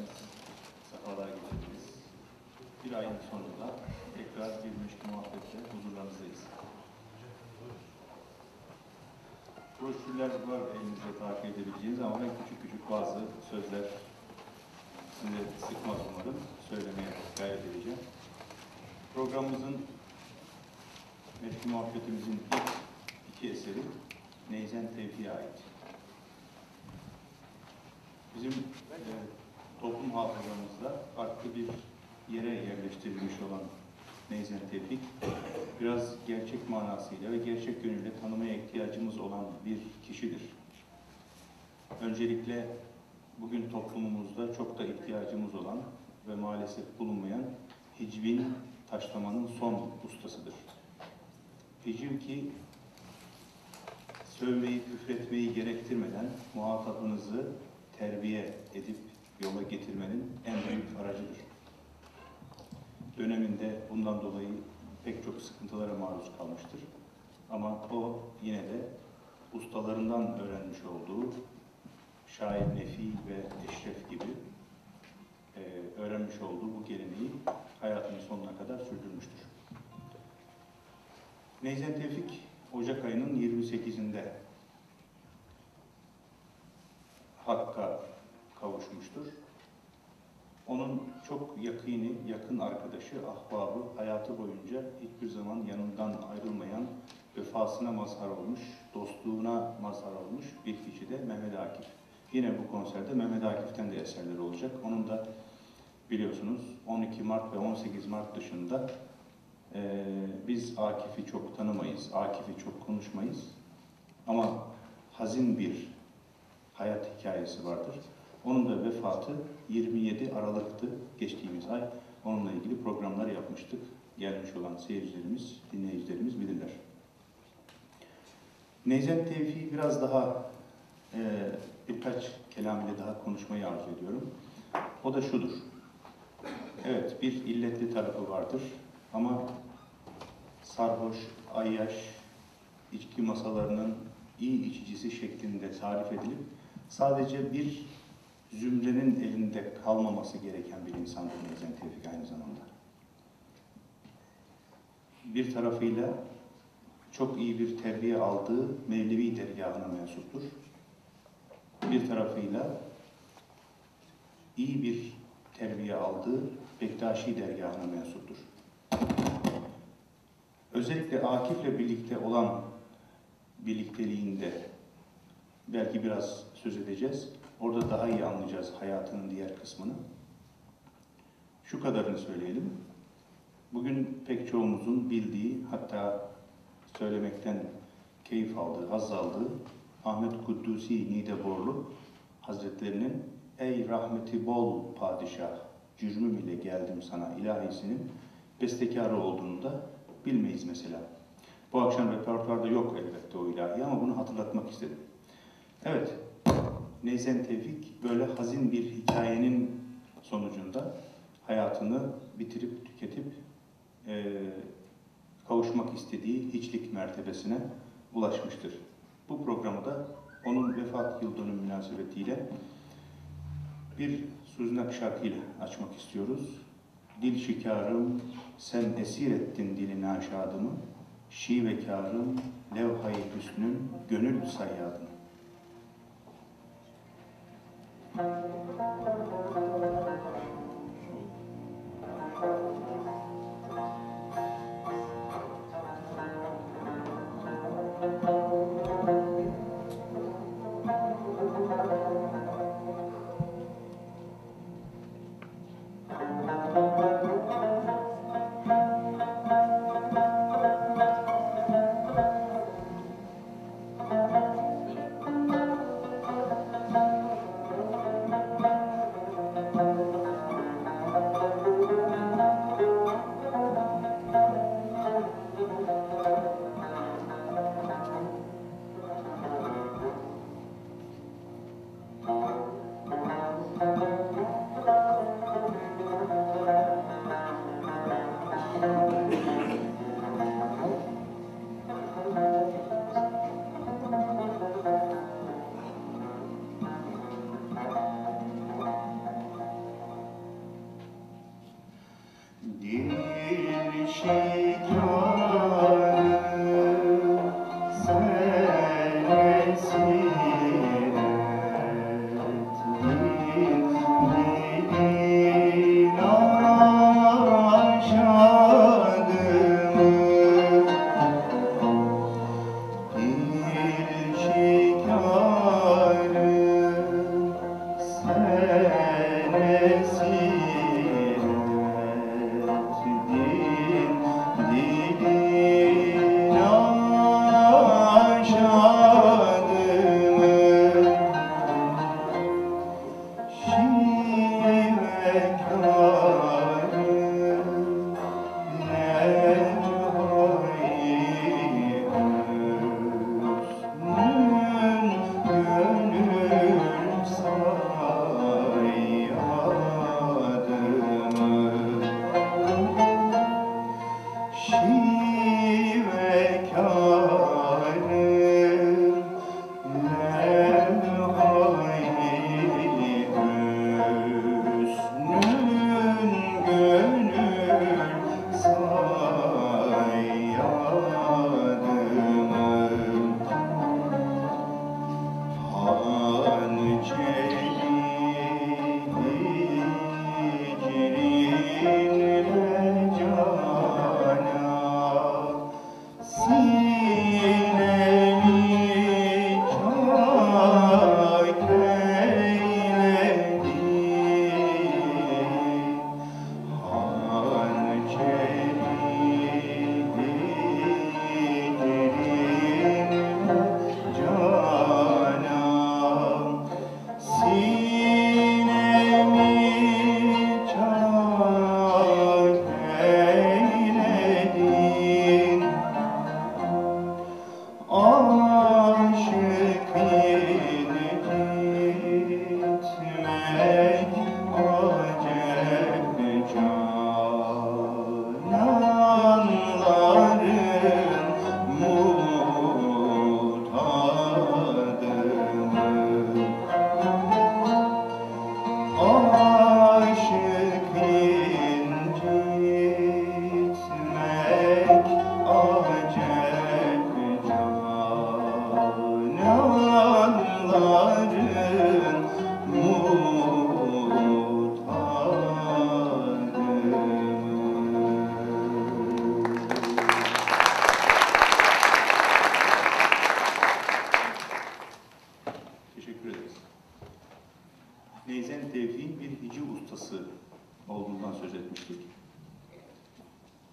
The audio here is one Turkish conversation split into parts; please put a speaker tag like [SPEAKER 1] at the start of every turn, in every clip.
[SPEAKER 1] Sefalar getirdiniz. Bir ayın sonunda tekrar bir müşkü muhabbetle huzurlarınızdayız. Broşürler var elinizde takip edebileceğiniz ama ben küçük küçük bazı sözler size sıkmaz umarım. Söylemeye gayret edeceğim. Programımızın, müşkü muhabbetimizin ilk iki eseri Neyzen Tevfik'e ait. Bizim toplum hafızamızda farklı bir yere yerleştirilmiş olan Neyzen Tevfik, biraz gerçek manasıyla ve gerçek yönüyle tanımaya ihtiyacımız olan bir kişidir. Öncelikle bugün toplumumuzda çok da ihtiyacımız olan ve maalesef bulunmayan hicvin taşlamanın son ustasıdır. Hicv ki sövmeyi, küfretmeyi gerektirmeden muhatabınızı terbiye edip yola getirmenin en büyük aracıdır. Döneminde bundan dolayı pek çok sıkıntılara maruz kalmıştır. Ama o yine de ustalarından öğrenmiş olduğu Şair Nefi ve Eşref gibi öğrenmiş olduğu bu geleneği hayatının sonuna kadar sürdürmüştür. Neyzen Tevfik, Ocak ayının 28'inde Hakk'a kavuşmuştur. Onun çok yakın arkadaşı, ahbabı, hayatı boyunca hiçbir zaman yanından ayrılmayan, vefasına mazhar olmuş, dostluğuna mazhar olmuş bir kişi de Mehmet Akif. Yine bu konserde Mehmet Akif'ten de eserleri olacak. Onun da biliyorsunuz 12 Mart ve 18 Mart dışında biz Akif'i çok tanımayız, Akif'i çok konuşmayız. Ama hazin bir hayat hikayesi vardır. Onun da vefatı 27 Aralık'tı geçtiğimiz ay. Onunla ilgili programlar yapmıştık. Gelmiş olan seyircilerimiz, dinleyicilerimiz bilirler. Neyzen Tevfik'i biraz daha birkaç kelam ile daha konuşmayı arzu ediyorum. O da şudur. Evet, bir illetli tarafı vardır ama sarhoş, ayyaş, içki masalarının iyi içicisi şeklinde tarif edilip sadece bir zümrenin elinde kalmaması gereken bir insandır Neyzen Tevfik aynı zamanda. Bir tarafıyla çok iyi bir terbiye aldığı Mevlevi dergahına mensuptur. Bir tarafıyla iyi bir terbiye aldığı Bektaşi dergahına mensuptur. Özellikle Akif'le birlikte olan birlikteliğinde belki biraz söz edeceğiz. Orada daha iyi anlayacağız hayatının diğer kısmını. Şu kadarını söyleyelim. Bugün pek çoğumuzun bildiği, hatta söylemekten keyif aldığı, haz aldığı Ahmet Kuddusi Nideborlu Hazretlerinin "Ey rahmeti bol padişah, cürmüm ile geldim sana" ilahisinin bestekarı olduğunu da bilmeyiz mesela. Bu akşam repertuarda yok elbette o ilahi ama bunu hatırlatmak istedim. Evet, Neyzen Tevfik böyle hazin bir hikayenin sonucunda hayatını bitirip tüketip kavuşmak istediği hiçlik mertebesine ulaşmıştır. Bu programı da onun vefat yıl dönümü münasebetiyle bir Suznak şarkıyla açmak istiyoruz. Dil şikarım, sen esir ettin dili naşadımı, şivekarım, levhay-i hüsnün, gönül sayyadını.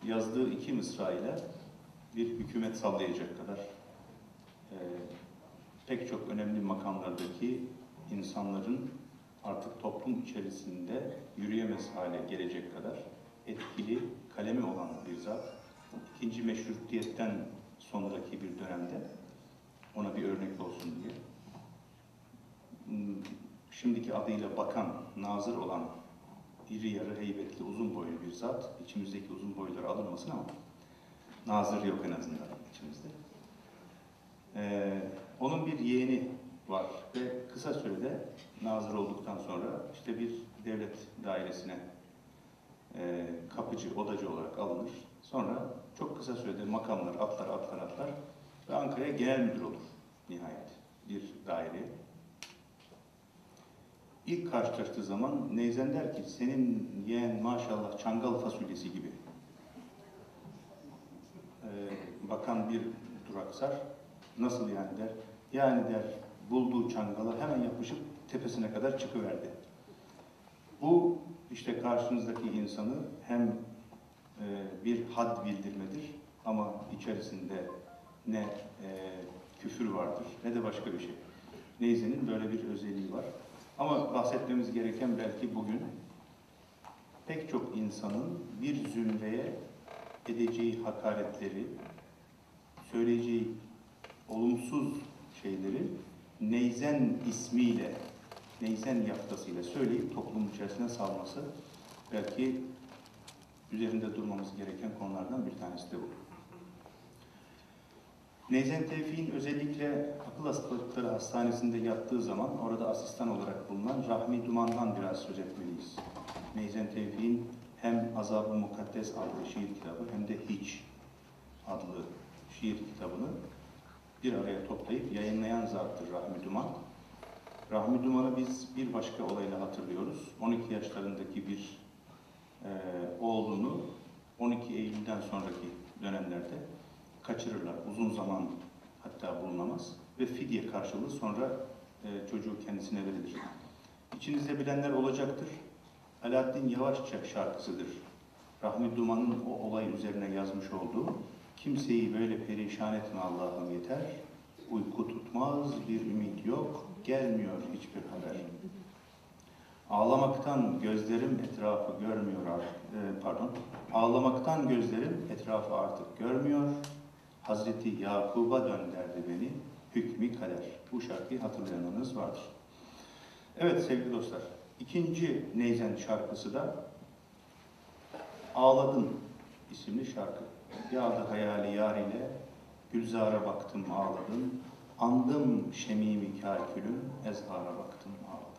[SPEAKER 1] yazdığı 2 mısra ile bir hükümet sallayacak kadar pek çok önemli makamlardaki insanların artık toplum içerisinde yürüyemez hale gelecek kadar etkili, kalemi olan bir zat. İkinci meşrutiyetten sonraki bir dönemde ona bir örnek olsun diye şimdiki adıyla bakan, nazır olan iri yarı heybetli, uzun boylu bir zat. İçimizdeki uzun boyları alınmasın ama nazır yok en azından içimizde. Onun bir yeğeni var ve kısa sürede nazır olduktan sonra işte bir devlet dairesine kapıcı, odacı olarak alınır. Sonra çok kısa sürede makamlar atlar ve Ankara'ya genel müdür olur nihayet bir daireye. İlk karşılaştığı zaman Neyzen der ki, senin yeğen maşallah Çangal fasulyesi gibi. Bakan bir duraksar, nasıl yani der. Yani der, bulduğu çangala hemen yapışıp tepesine kadar çıkıverdi. Bu işte karşınızdaki insanı hem bir had bildirmedir ama içerisinde ne küfür vardır ne de başka bir şey. Neyzen'in böyle bir özelliği var. Ama bahsetmemiz gereken belki bugün pek çok insanın bir zümreye edeceği hakaretleri, söyleyeceği olumsuz şeyleri Neyzen ismiyle, Neyzen yaftasıyla söyleyip toplum içerisine salması belki üzerinde durmamız gereken konulardan bir tanesi de bu. Neyzen Tevfik'in özellikle akıl hastalıkları hastanesinde yattığı zaman orada asistan olarak bulunan Rahmi Duman'dan biraz söz etmeliyiz. Neyzen Tevfik'in hem Azab-ı Mukaddes adlı şiir kitabı hem de Hiç adlı şiir kitabını bir araya toplayıp yayınlayan zattır Rahmi Duman. Rahmi Duman'ı biz bir başka olayla hatırlıyoruz. 12 yaşlarındaki bir oğlunu 12 Eylül'den sonraki dönemlerde kaçırırlar. Uzun zaman hatta bulunamaz ve fidye karşılığı sonra çocuğu kendisine verilir. İçinizde bilenler olacaktır. Alaaddin Yavaşçak şarkısıdır. Rahmi Duman'ın o olay üzerine yazmış olduğu kimseyi böyle perişan etme Allah'ım yeter, uyku tutmaz bir ümit yok, gelmiyor hiçbir haber. Ağlamaktan gözlerim etrafı görmüyor ağlamaktan gözlerim etrafı artık görmüyor, Hazreti Yakub'a dönderdi beni, hükmü kader. Bu şarkıyı hatırlayanınız vardır. Evet sevgili dostlar, ikinci Neyzen şarkısı da Ağladın isimli şarkı. Yağdı hayali yar ile, Gülzar'a baktım ağladım, andım şemimi kâkülüm, ezhara baktım ağladım.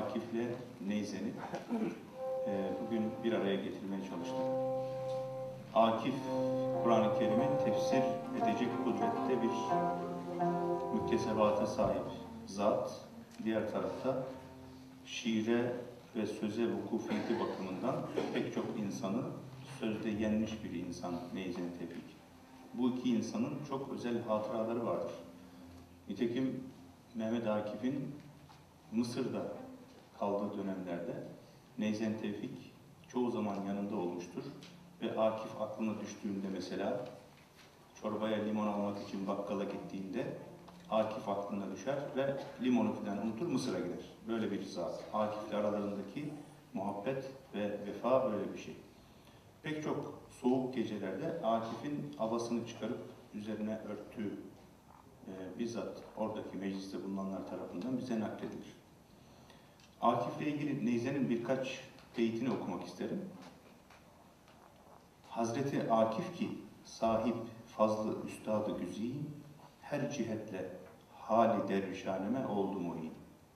[SPEAKER 1] Akif'le Neyzen'i bugün bir araya getirmeye çalıştık. Akif, Kur'an-ı Kerim'i tefsir edecek kudrette bir müktesebata sahip zat. Diğer tarafta şiire ve söze vukufiyeti bakımından pek çok insanı sözde yenmiş bir insan Neyzen Tevfik. Bu iki insanın çok özel hatıraları vardır. Nitekim Mehmet Akif'in Mısır'da kaldığı dönemlerde Neyzen Tevfik çoğu zaman yanında olmuştur. Ve Akif aklına düştüğünde mesela çorbaya limon almak için bakkala gittiğinde Akif aklına düşer ve limonu falan unutur Mısır'a gider. Böyle bir zat. Akif'le aralarındaki muhabbet ve vefa böyle bir şey. Pek çok soğuk gecelerde Akif'in abasını çıkarıp üzerine örttüğü bizzat oradaki mecliste bulunanlar tarafından bize nakledilir. Akif'le ilgili Neyzen'in birkaç beytini okumak isterim. Hazreti Akif ki sahip fazlı üstadı güzî, her cihetle hali dervişaneme oldu muhin.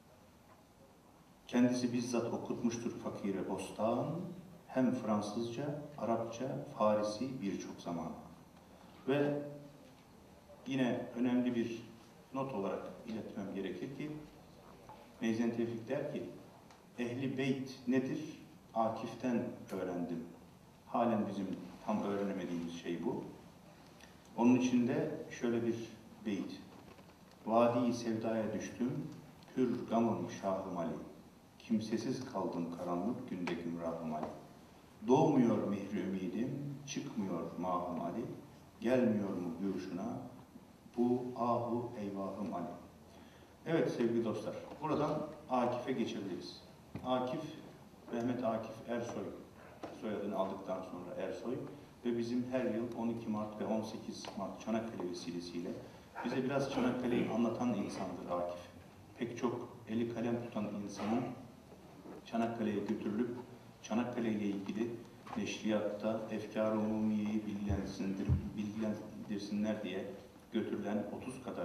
[SPEAKER 1] Kendisi bizzat okutmuştur fakire bostan, hem Fransızca, Arapça, Farisi birçok zaman. Ve yine önemli bir not olarak iletmem gerekir ki, Neyzen Tevfik der ki, Ehli Beyt nedir? Akif'ten öğrendim. Halen bizim tam öğrenemediğimiz şey bu. Onun içinde şöyle bir beyt. Vadi-i sevdaya düştüm, pür gamım şahım Ali. Kimsesiz kaldım karanlık günde gümrahım Ali. Doğmuyor mihri ümidim, çıkmıyor mahım Ali. Gelmiyor mu gülşuna, bu ahu eyvahım Ali. Evet sevgili dostlar, buradan Akif'e geçebiliriz. Akif, Mehmet Akif Ersoy soyadını aldıktan sonra Ersoy ve bizim her yıl 12 Mart ve 18 Mart Çanakkale vesilesiyle bize biraz Çanakkale'yi anlatan insandır Akif. Pek çok eli kalem tutan insanın Çanakkale'ye götürülüp Çanakkale ile ilgili neşriyatta efkar-ı umumiyeyi bilgilendirsinler diye götürülen 30 kadar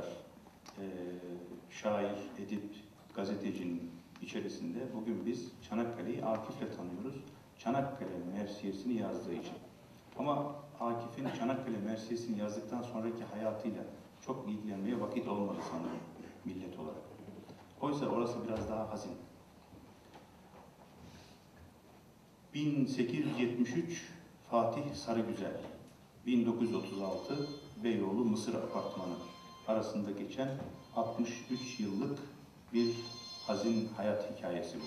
[SPEAKER 1] şair, edip, gazetecinin içerisinde bugün biz Çanakkale'yi Akif'le tanıyoruz. Çanakkale Mersiyesini yazdığı için. Ama Akif'in Çanakkale Mersiyesini yazdıktan sonraki hayatıyla çok ilgilenmeye vakit olmadı sanırım millet olarak. Oysa orası biraz daha hazin. 1873 Fatih Sarıgüzel, 1936 Beyoğlu Mısır Apartmanı arasında geçen 63 yıllık bir hazin hayat hikayesi bu.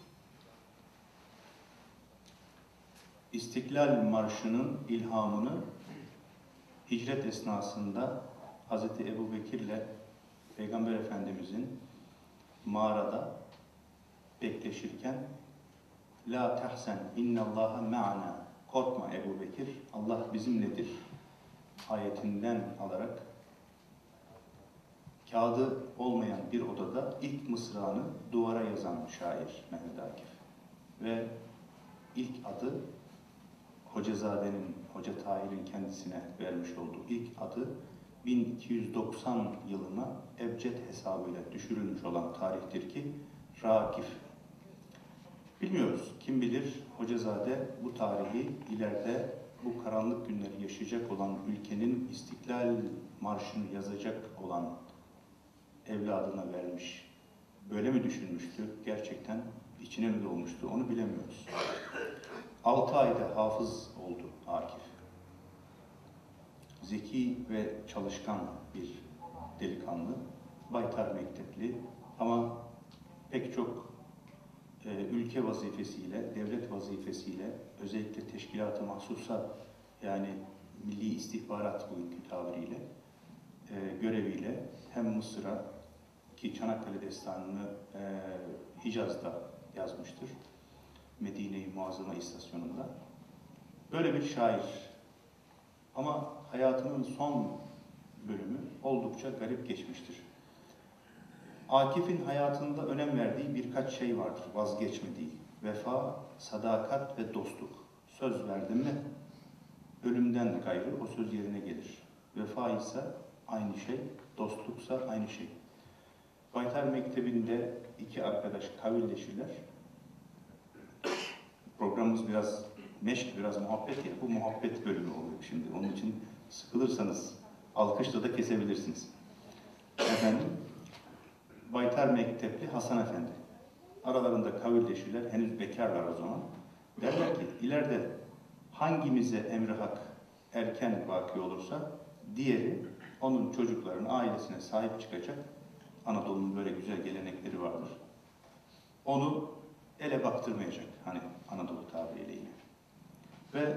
[SPEAKER 1] İstiklal Marşı'nın ilhamını hicret esnasında Hz. Ebu Bekir'le Peygamber Efendimizin mağarada bekleşirken La tehsen innallâhe me'ana, korkma Ebu Bekir, Allah bizimledir ayetinden alarak kağıdı olmayan bir odada ilk mısrağını duvara yazan şair Mehmet Akif. Ve ilk adı Hocazade'nin, Hoca Tahir'in kendisine vermiş olduğu ilk adı 1290 yılına ebced hesabıyla düşürülmüş olan tarihtir ki Rakif. Bilmiyoruz, kim bilir Hocazade bu tarihi ileride bu karanlık günleri yaşayacak olan ülkenin İstiklal Marşı'nı yazacak olan evladına vermiş. Böyle mi düşünmüştü? Gerçekten içine mi dolmuştu? Onu bilemiyoruz. 6 ayda hafız oldu Akif. Zeki ve çalışkan bir delikanlı, baytar mektepli ama pek çok ülke vazifesiyle, devlet vazifesiyle, özellikle teşkilat-ı mahsusa yani Milli İstihbarat bugünkü tabiriyle, göreviyle hem Mısır'a ki Çanakkale Destanı'nı Hicaz'da yazmıştır. Medine-i Muazzama istasyonunda. Böyle bir şair. Ama hayatının son bölümü oldukça garip geçmiştir. Akif'in hayatında önem verdiği birkaç şey vardır, vazgeçmediği. Vefa, sadakat ve dostluk. Söz verdim mi, ölümden gayrı o söz yerine gelir. Vefa ise aynı şey, dostluksa aynı şey. Baytar Mektebi'nde iki arkadaş kavilleşirler. Programımız biraz meşk, biraz muhabbet ya. Bu muhabbet bölümü oluyor şimdi. Onun için sıkılırsanız alkışla da kesebilirsiniz. Efendim, Baytar Mektepli Hasan Efendi. Aralarında kavilleşirler. Henüz bekarlar o zaman. Derler ki ileride hangimize emri hak erken vaki olursa diğeri onun çocuklarının ailesine sahip çıkacak. Anadolu'nun böyle güzel gelenekleri vardır. Onu ele baktırmayacak. Hani Anadolu tabiriyle yine. Ve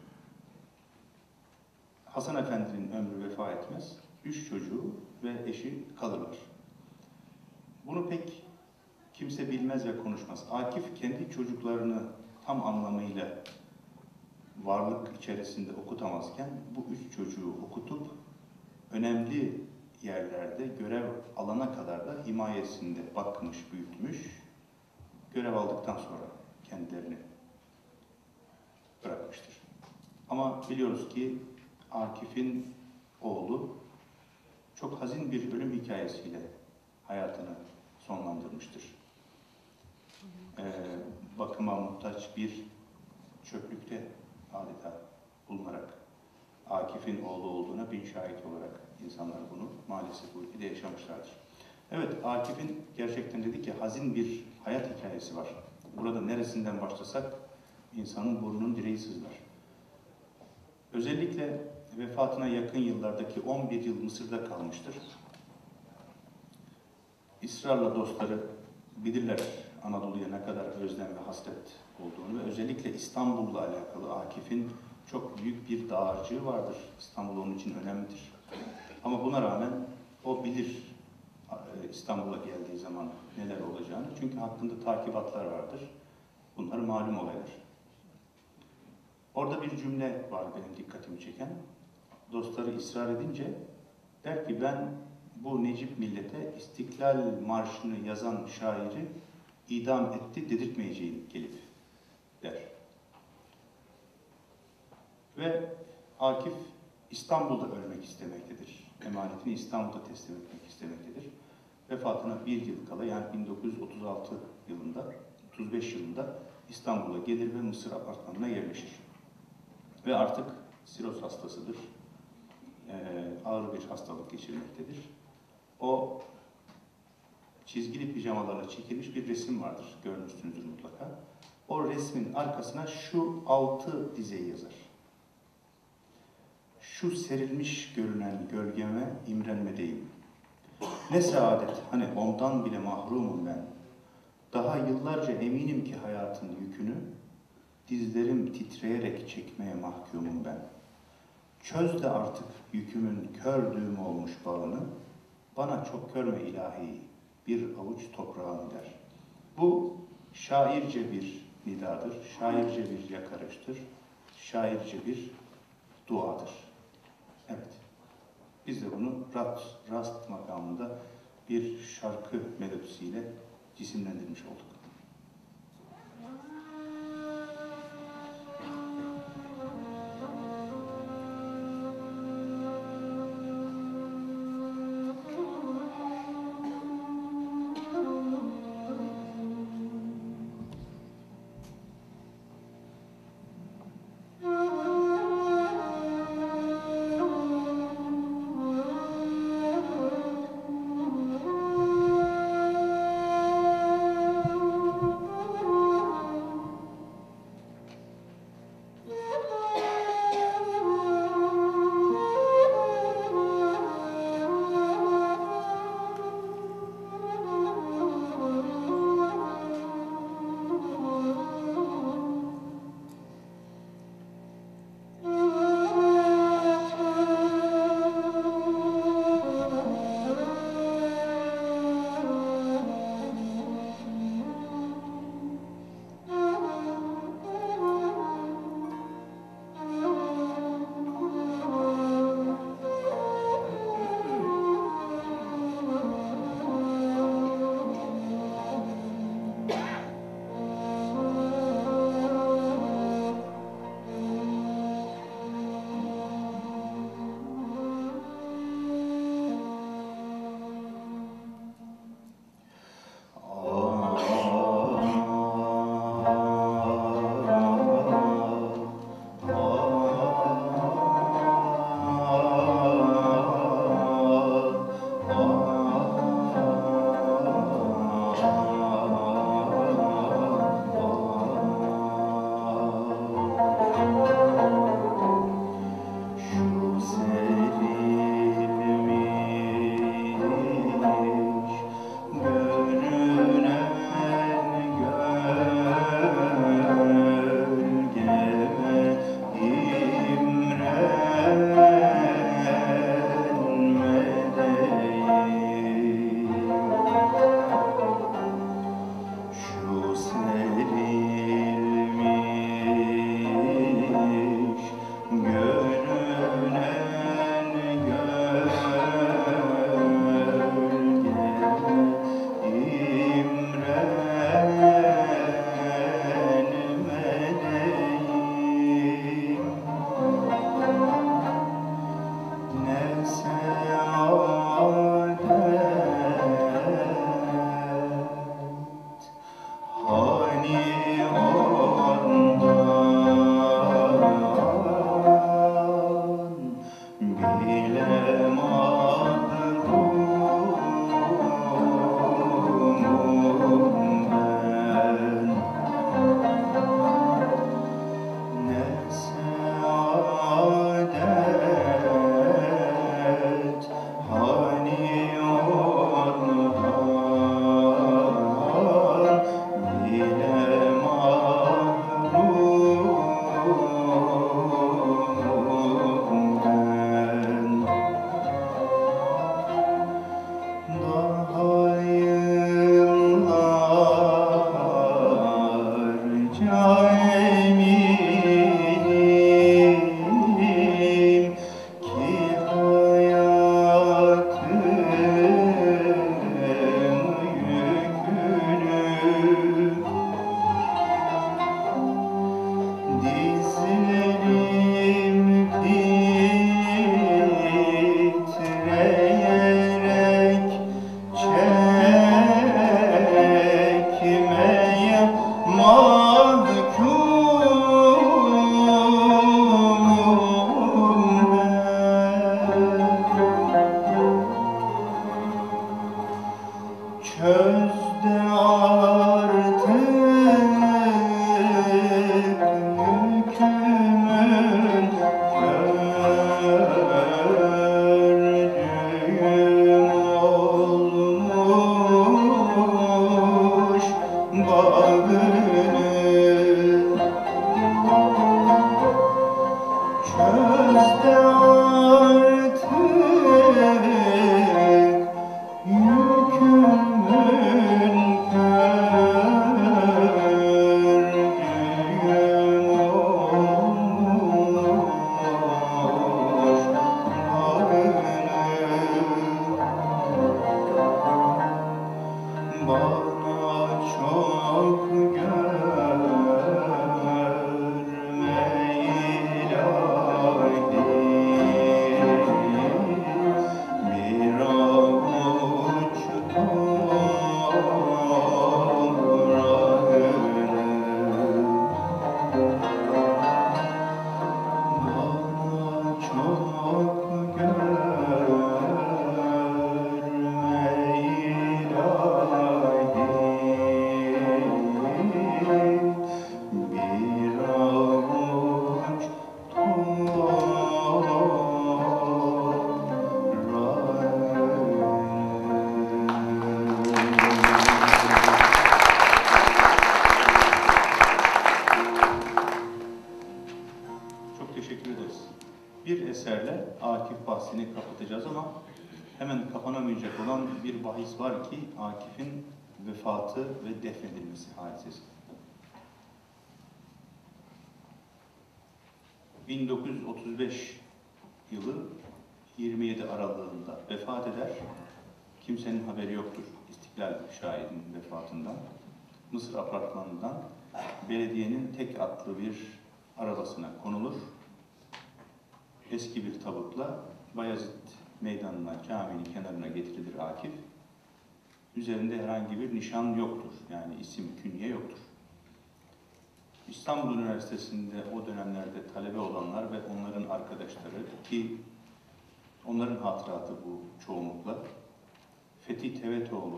[SPEAKER 1] Hasan Efendi'nin ömrü vefa etmez. 3 çocuğu ve eşi kalırlar. Bunu pek kimse bilmez ve konuşmaz. Akif kendi çocuklarını tam anlamıyla varlık içerisinde okutamazken bu 3 çocuğu okutup önemli yerlerde görev alana kadar da himayesinde bakmış, büyütmüş. Görev aldıktan sonra kendilerini bırakmıştır. Ama biliyoruz ki Akif'in oğlu çok hazin bir ölüm hikayesiyle hayatını sonlandırmıştır. Bakıma muhtaç bir çöplükte adeta bulunarak Akif'in oğlu olduğuna bin şahit olarak insanlar bunu maalesef bu ülkede yaşamışlardır. Evet, Akif'in gerçekten dedik ki hazin bir hayat hikayesi var. Burada neresinden başlasak insanın burnunun direği sızlar. Özellikle vefatına yakın yıllardaki 11 yıl Mısır'da kalmıştır. İsrarla dostları bilirler Anadolu'ya ne kadar özlem ve hasret olduğunu ve özellikle İstanbul'la alakalı Akif'in çok büyük bir dağarcığı vardır. İstanbul onun için önemlidir. Ama buna rağmen o bilir İstanbul'a geldiği zaman neler olacağını. Çünkü hakkında takibatlar vardır. Bunlar malum olaylar. Orada bir cümle var benim dikkatimi çeken. Dostları ısrar edince der ki ben bu Necip millete İstiklal Marşı'nı yazan şairi idam etti dedirtmeyeceğim gelip der. Ve Akif İstanbul'da ölmek istemektedir. Emanetini İstanbul'da teslim etmek istemektedir. Vefatına bir yıl kala yani 1936 yılında, 35 yılında İstanbul'a gelir ve Mısır apartmanına yerleşir. Ve artık siroz hastasıdır. Ağır bir hastalık geçirmektedir. O çizgili pijamalarla çekilmiş bir resim vardır. Görmüşsünüzdür mutlaka. O resmin arkasına şu 6 dizeyi yazar. Şu serilmiş görünen gölgeme imrenmedeyim. Ne saadet, hani ondan bile mahrumum ben. Daha yıllarca eminim ki hayatın yükünü, dizlerim titreyerek çekmeye mahkumum ben. Çöz de artık yükümün kör düğüm olmuş bağını, bana çok körme ilahi, bir avuç toprağını der. Bu şairce bir nidadır, şairce bir yakarıştır, şairce bir duadır. Evet, biz de bunu rast makamında bir şarkı melodisiyle cisimlendirmiş olduk. Çok teşekkür ederiz. Bir eserle Akif bahsini kapatacağız ama hemen kapanamayacak olan bir bahis var ki Akif'in vefatı ve defnedilmesi hadisesi. 1935 yılı 27 aralığında vefat eder. Kimsenin haberi yoktur İstiklal şahidinin vefatından. Mısır apartmanından belediyenin tek atlı bir arabasına konulur. Eski bir tabutla Bayezid Meydanı'na, caminin kenarına getirilir Akif. Üzerinde herhangi bir nişan yoktur. Yani isim, künye yoktur. İstanbul Üniversitesi'nde o dönemlerde talebe olanlar ve onların arkadaşları ki onların hatıratı bu çoğunlukla Fethi Tevetoğlu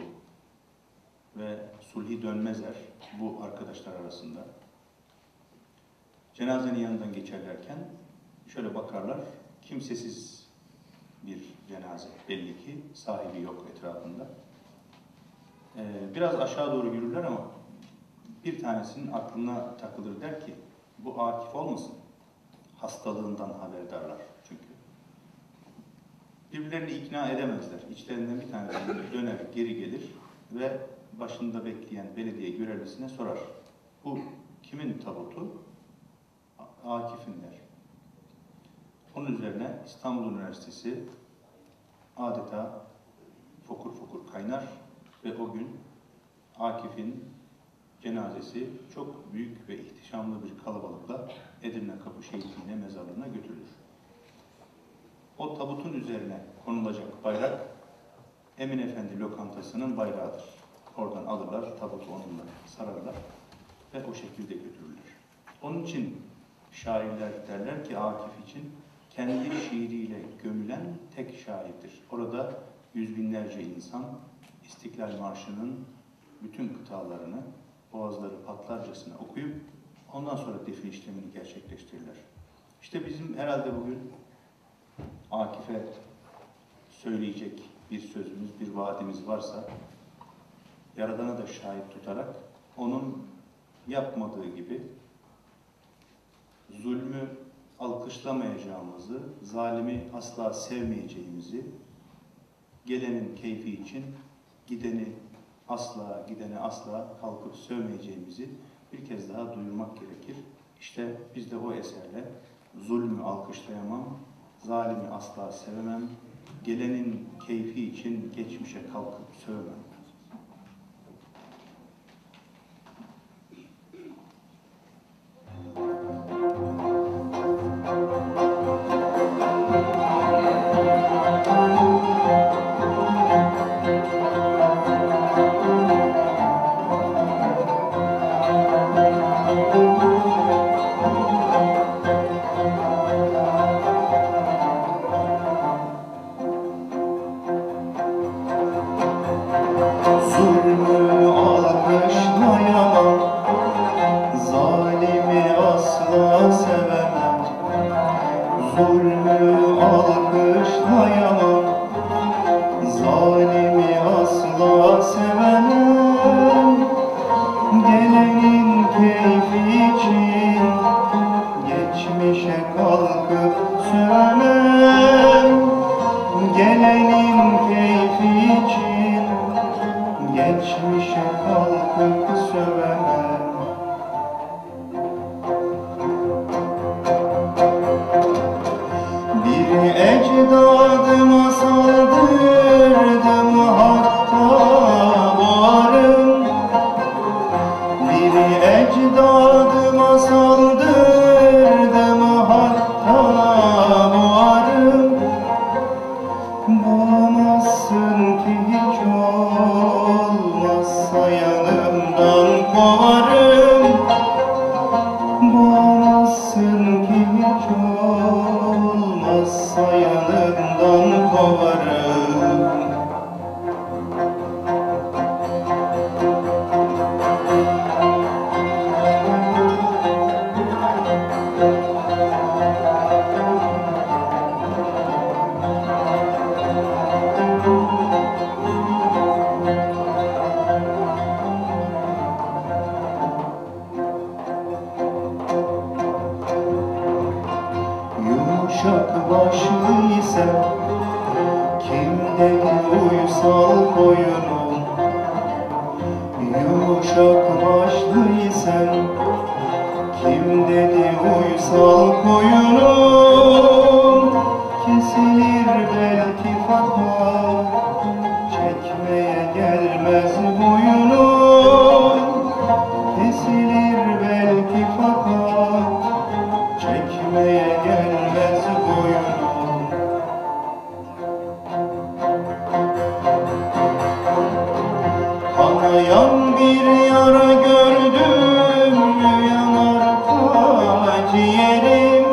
[SPEAKER 1] ve Sulhi Dönmezer bu arkadaşlar arasında. Cenazenin yanından geçerlerken şöyle bakarlar, kimsesiz bir cenaze belli ki, sahibi yok etrafında. Biraz aşağı doğru yürürler ama bir tanesinin aklına takılır, der ki, bu Akif olmasın? Hastalığından haberdarlar çünkü. Birbirlerini ikna edemezler. İçlerinden bir tanesi döner, geri gelir ve başında bekleyen belediye görevlisine sorar. Bu kimin tabutu? Akif'in der. Onun üzerine İstanbul Üniversitesi adeta fokur fokur kaynar ve o gün Akif'in cenazesi çok büyük ve ihtişamlı bir kalabalıkla Edirne Kapı Şehitliğine mezarlığına götürülür. O tabutun üzerine konulacak bayrak Emin Efendi lokantasının bayrağıdır. Oradan alırlar, tabutu onunla sararlar ve o şekilde götürürler. Onun için şairler derler ki Akif için kendi şiiriyle gömülen tek şairdir. Orada yüz binlerce insan İstiklal Marşı'nın bütün kıtalarını boğazları patlarcasına okuyup ondan sonra defin işlemini gerçekleştirirler. İşte bizim herhalde bugün Akif'e söyleyecek bir sözümüz, bir vaadimiz varsa Yaradan'a da şahit tutarak onun yapmadığı gibi zulmü alkışlamayacağımızı, zalimi asla sevmeyeceğimizi, gelenin keyfi için gideni asla kalkıp sövmeyeceğimizi bir kez daha duyurmak gerekir. İşte biz de o eserle zulmü alkışlayamam, zalimi asla sevemem, gelenin keyfi için geçmişe kalkıp sövmem. Yumuşak başlıysam kim dedi uysal koyunum? Yumuşak başlıysam kim dedi uysal koyunum? Kesilir belki fakat çekmeye gelmez boyunum. Kesilir belki fakat çekmeye gelmez boyunum. Kanayan bir yara gördüm yanar ta ciğerim.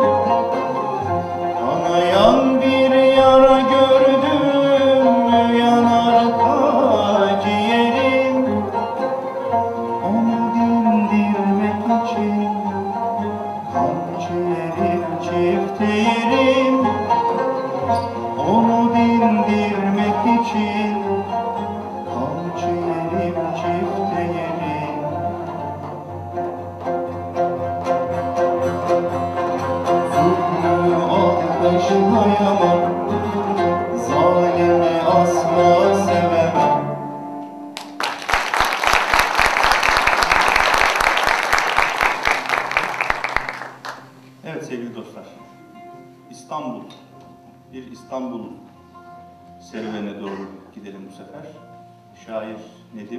[SPEAKER 1] Kanayan bir yara gördüm yanar ta ciğerim. Onu dindirmek için kamçı yerim çifte yerim. Onu dindirmek için kamçı yerim çifte yerim. Zulmü alkışlayamam, zalimi asla sevemem. Evet sevgili dostlar, İstanbul, bir İstanbul serüvenine doğru gidelim bu sefer. Şair Nedim,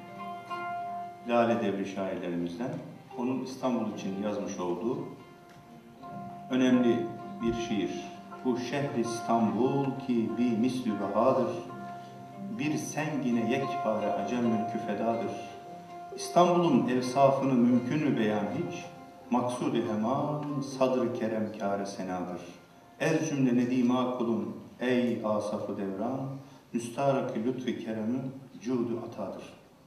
[SPEAKER 1] Lale Devri şairlerimizden, onun İstanbul için yazmış olduğu önemli bir şiir. Bu şehri İstanbul ki bir mislü bahadır, bir sengine yekpare acem mülkü fedadır. İstanbul'un evsafını mümkün mü beyan hiç? Maksud-i heman sadr-ı kerem kâr-ı senadır. Ez cümle nedîmâ kulum ey asaf-ı devran, müstarak-ı lütf-i keremi cûd-u atadır.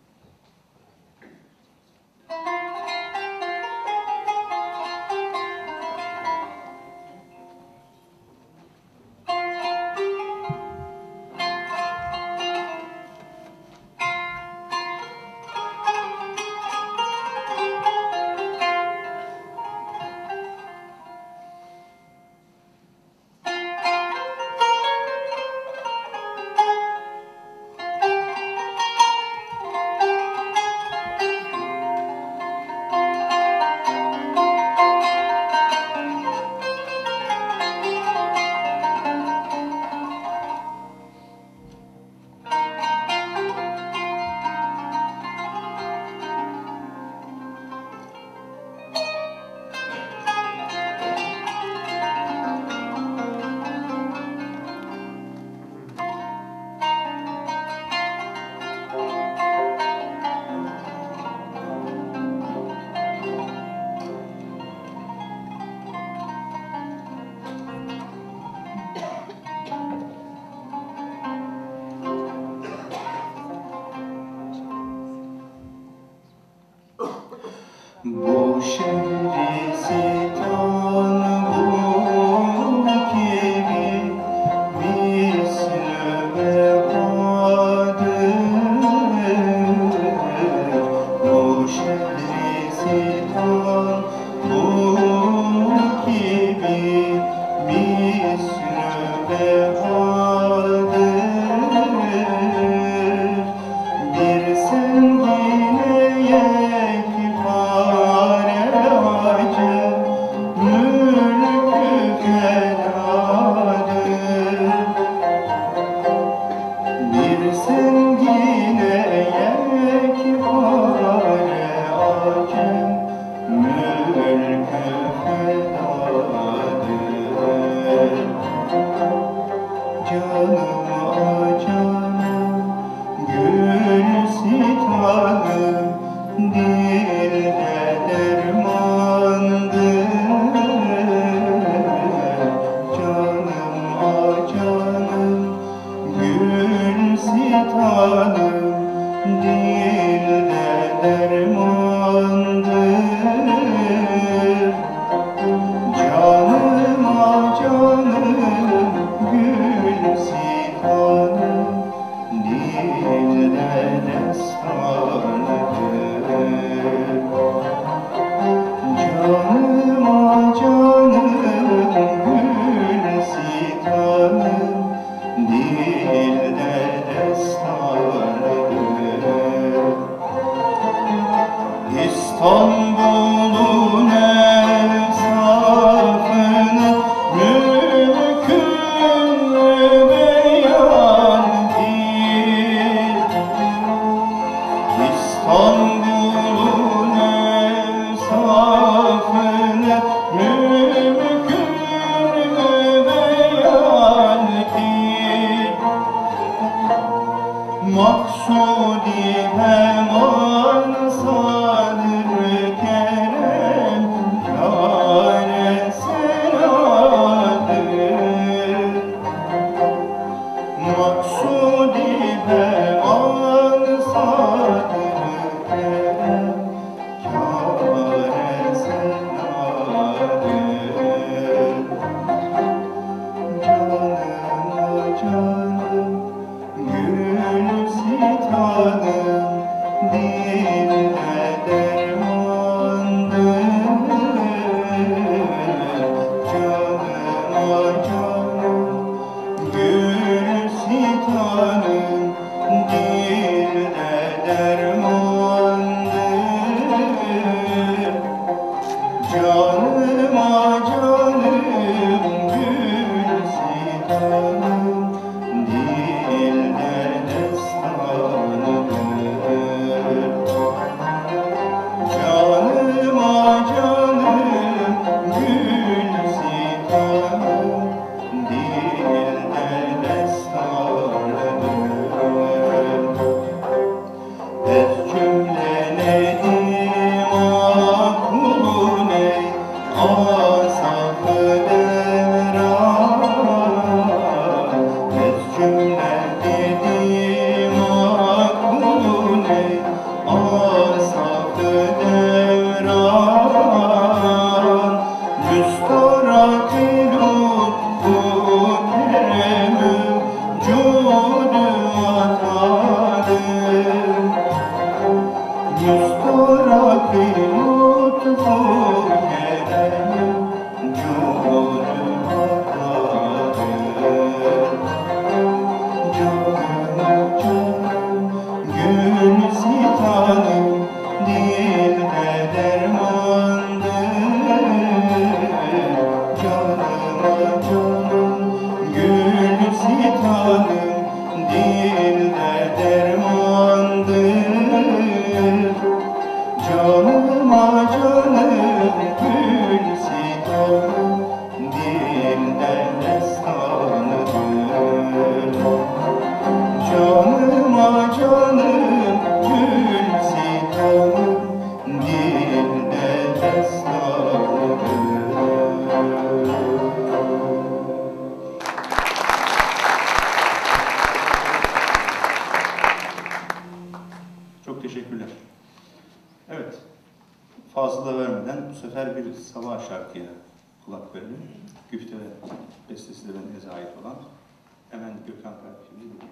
[SPEAKER 1] Bu şehri İstanbul gibi mislü vefadır. Bu şehri İstanbul gibi mislü vefadır. Bir sengine yekpare acem mülkü fedadır. Bir sengine yekpare acem mülkü fedadır. canım, gül sitanım, dilde dermandır. Canıma canım, gül sitanım, dilde dermandır. Canıma canım, gül sitanım, dilde destanıdır. Canıma canım, gül sitanım, dilde destanıdır. Ez cümle nedim akulun ey, asaf-ı devran. Ez cümle nedim akulun ey, asaf-ı devran. Müstarak-ı lütfu keremü, cûdü atadır. Müstarak-ı lütfu keremü, cûdü atadır. Canıma canım, gül sitanım, dilde dermandır. Canıma canım, gül sitanım, dilde dermandır. Canıma canım, gül sitanım, dilde destanıdır. Canıma canım, gül sitanım, dilde destanıdır. Çok teşekkürler. Evet, fazla vermeden bu sefer bir sabah şarkıya kulak verelim. Güfte ve bestesi de bendenize ait olan. Hemen Gökhan kardeşimizi dinleyelim.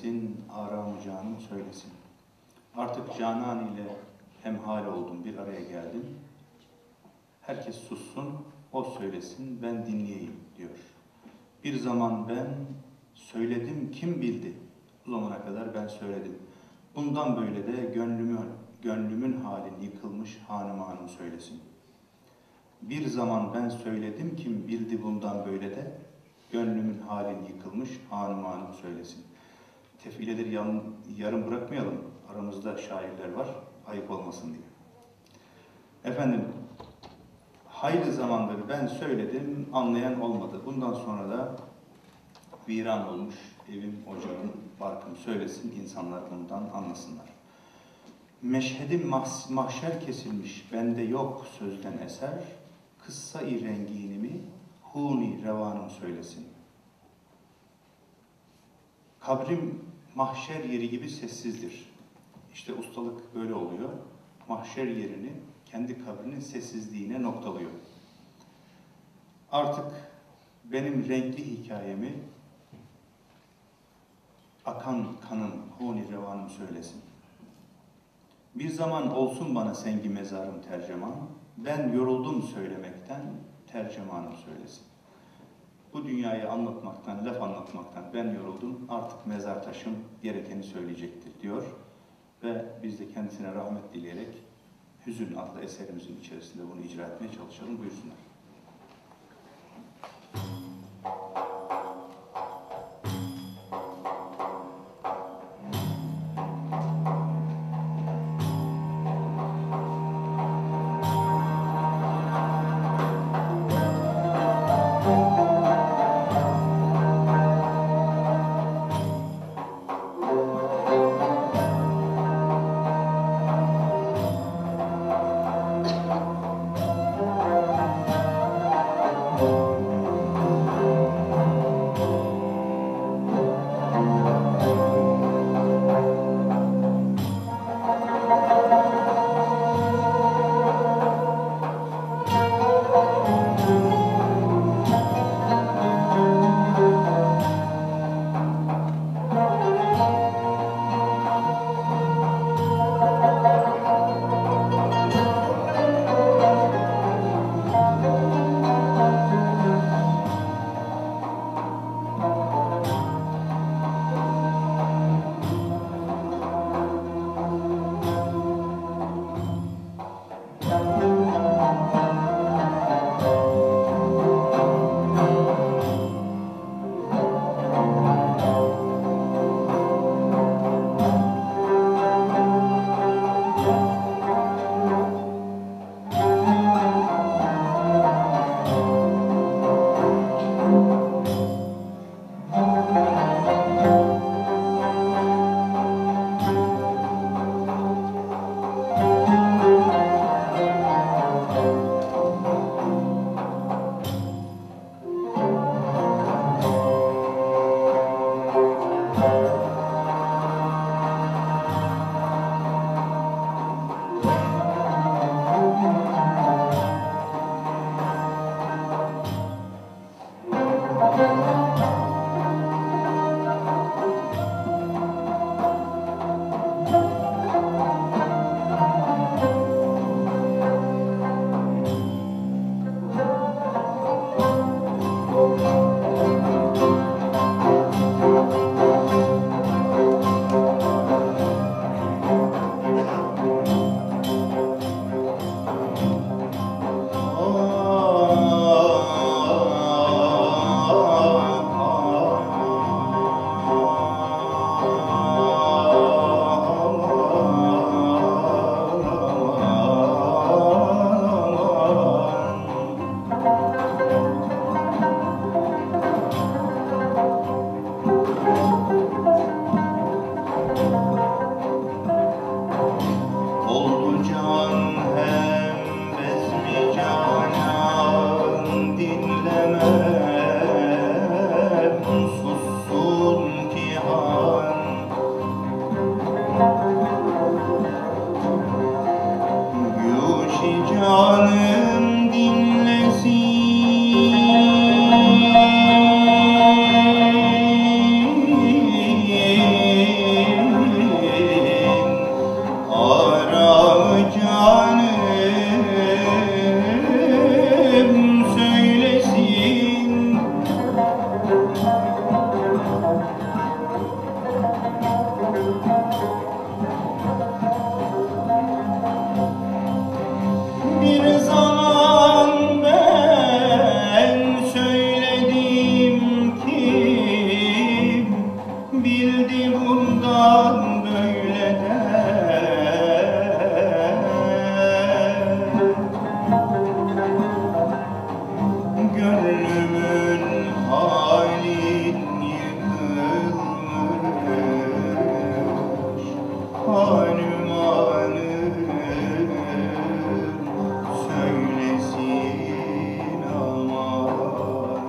[SPEAKER 1] söylesin, aram canım söylesin. Artık Canan ile hemhal oldum, bir araya geldim. Herkes sussun, o söylesin, ben dinleyeyim diyor. Bir zaman ben söyledim, kim bildi? Bu zamana kadar ben söyledim. Bundan böyle de gönlümün halin yıkılmış hanım söylesin. Bir zaman ben söyledim, kim bildi bundan böyle de gönlümün halin yıkılmış hanım söylesin. Tefileleri yarım bırakmayalım. Aramızda şairler var, ayıp olmasın diye. Efendim, hayli zamandır ben söyledim, anlayan olmadı. Bundan sonra da viran olmuş evim, ocağım, barkım söylesin, insanlar bundan anlasınlar. Meşhedim mahşer kesilmiş, bende yok sözden eser, kıssa-i renginimi, huni revanım söylesin. Kabrim mahşer yeri gibi sessizdir. İşte ustalık böyle oluyor. Mahşer yerini kendi kabrinin sessizliğine noktalıyor. Artık benim renkli hikayemi akan kanım, huni revanım söylesin. Bir zaman olsun bana sengi mezarım tercüman, ben yoruldum söylemekten, tercümanım söylesin. Bu dünyayı anlatmaktan, laf anlatmaktan ben yoruldum, artık mezar taşım gerekeni söyleyecektir diyor. Ve biz de kendisine rahmet dileyerek Hüzün adlı eserimizin içerisinde bunu icra etmeye çalışalım. Buyursunlar. söylesin. Bir zaman ben söyledim ki bildi bundan böyle der. Gönlümün halin yıkılmış, halim halim söylesin aman.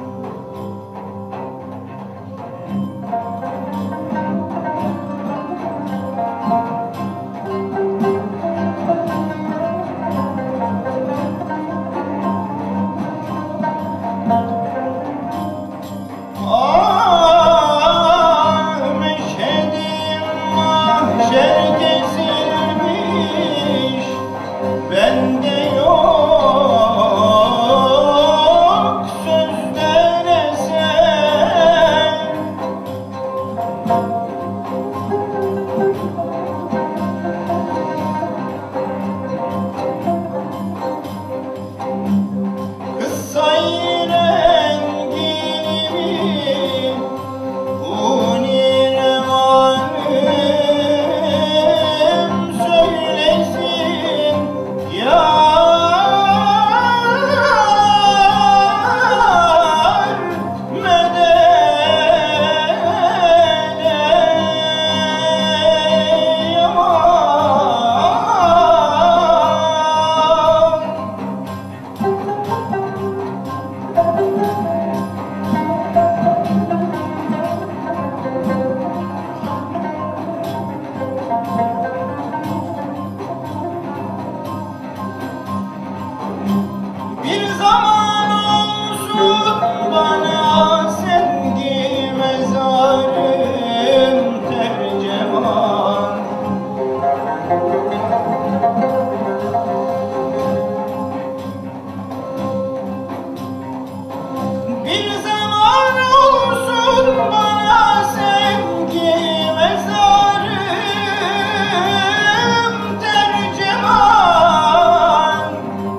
[SPEAKER 1] Meşhedim mahşer kesilmiş, bende yok sözden eser. Kıssayı rengini söylesin yar medet Bir zaman olsun bana sevgi mezarım tercüman. Bir zaman olsun bana sevgi mezarım tercüman.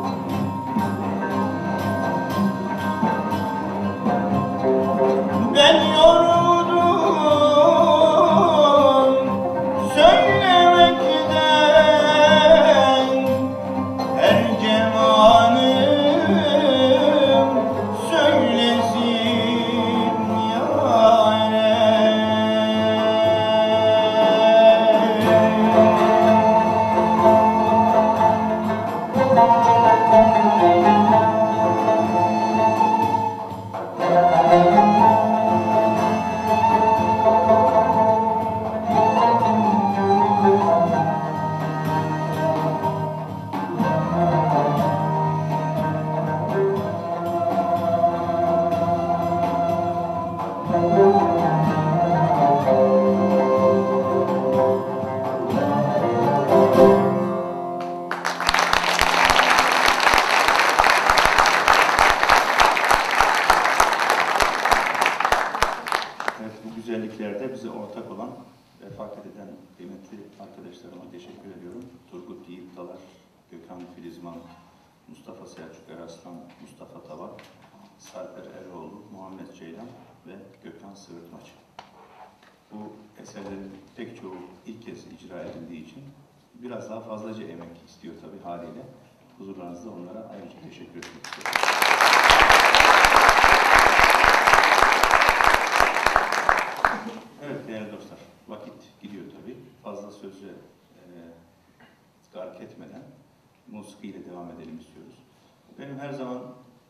[SPEAKER 1] Ben yoruldum söylemekten, her cemanım söylesin yâre. Evet, bu güzelliklerde bize ortak olan, refakat eden kıymetli arkadaşlarıma teşekkür ediyorum. Turgut Yiğit Dalar, Gökhan Filizman, Mustafa Selçuk Eraslan, Mustafa Tava, Sarper Eroğlu, Muhammed Ceylan ve Gökhan Sığırtmaç. Bu eserlerin pek çoğu ilk kez icra edildiği için biraz daha fazlaca emek istiyor tabii haliyle. Huzurlarınızda onlara ayrıca teşekkür etmek istiyorum. Evet değerli dostlar, vakit gidiyor tabii. Fazla sözü gark etmeden musikiyle devam edelim istiyoruz. Benim her zaman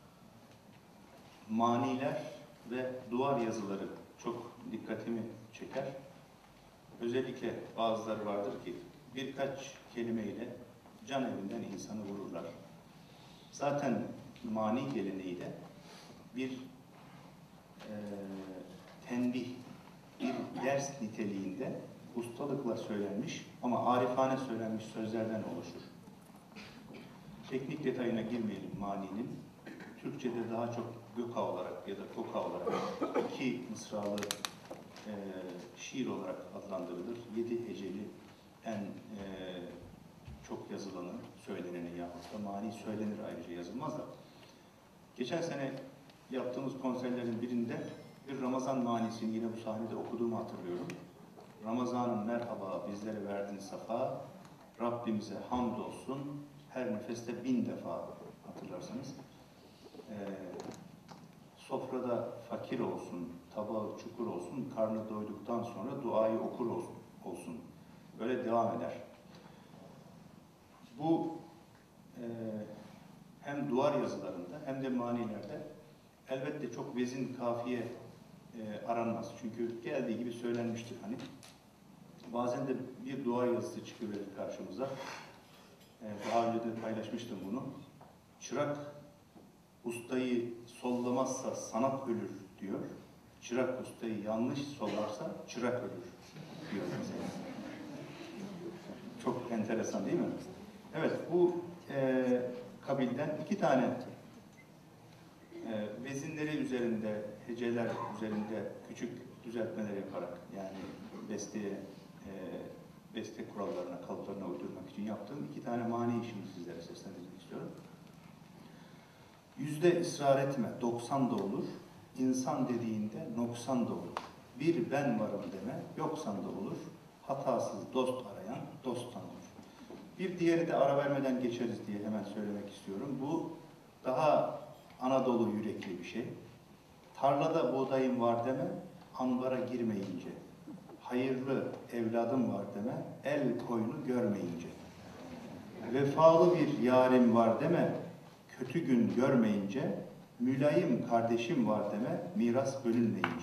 [SPEAKER 1] maniler ve duvar yazıları çok dikkatimi çeker. Özellikle bazıları vardır ki birkaç kelimeyle can evinden insanı vururlar. Zaten mani geleneği de bir tenbih, bir ders niteliğinde ustalıkla söylenmiş ama arifane söylenmiş sözlerden oluşur. teknik detayına girmeyelim maninin. Türkçe'de daha çok göka olarak ya da koka olarak iki mısralı şiir olarak adlandırılır. 7 heceli en çok yazılanı, söyleneni yahut da mani söylenir, ayrıca yazılmaz da. Geçen sene yaptığımız konserlerin birinde bir Ramazan manisini yine bu sahnede okuduğumu hatırlıyorum. Ramazan'ın merhaba, bizlere verdin safa, Rabbimize hamdolsun, her nefeste 1000 defa, hatırlarsanız. Sofrada fakir olsun, tabağı çukur olsun, karnı doyduktan sonra duayı okur olsun. Böyle devam eder. Bu hem duvar yazılarında hem de manilerde elbette çok vezin, kafiye aranmaz. Çünkü geldiği gibi söylenmiştir hani. Bazen de bir dua yazısı çıkıverir karşımıza. Daha önce de paylaşmıştım bunu. Çırak ustayı sollamazsa sanat ölür diyor. Çırak ustayı yanlış sollarsa çırak ölür diyor mesela. Çok enteresan değil mi? Evet, bu kabilden 2 tane vezinleri üzerinde, heceler üzerinde küçük düzeltmeler yaparak, yani beste kurallarına, kalıplarına uydurmak için yaptığım 2 tane mani işimi sizlere seslendirmek istiyorum. Yüzde ısrar etme, 90 da olur. İnsan dediğinde noksan da olur. Bir ben varım deme, yoksan da olur. Hatasız dost arayan dosttan olur. Bir diğeri de ara vermeden geçeriz diye hemen söylemek istiyorum. Bu daha Anadolu yürekli bir şey. Tarlada buğdayım var deme, ambara girmeyince. Hayırlı evladım var deme, el koyunu görmeyince. Vefalı bir yarim var deme, kötü gün görmeyince. Mülayim kardeşim var deme, miras bölünmeyince.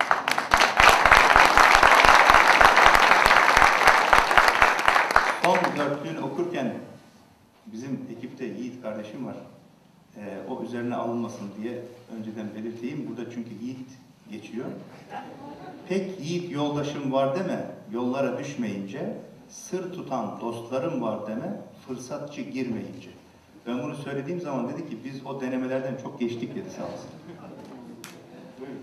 [SPEAKER 1] Son dörtlüğünü okurken bizim ekipte Yiğit kardeşim var. O üzerine alınmasın diye önceden belirteyim. Burada çünkü Yiğit geçiyor. Pek yiğit yoldaşım var deme, yollara düşmeyince. Sır tutan dostlarım var deme, fırsatçı girmeyince. Ben bunu söylediğim zaman dedi ki biz o denemelerden çok geçtik dedi, sağ olsun. Buyurun.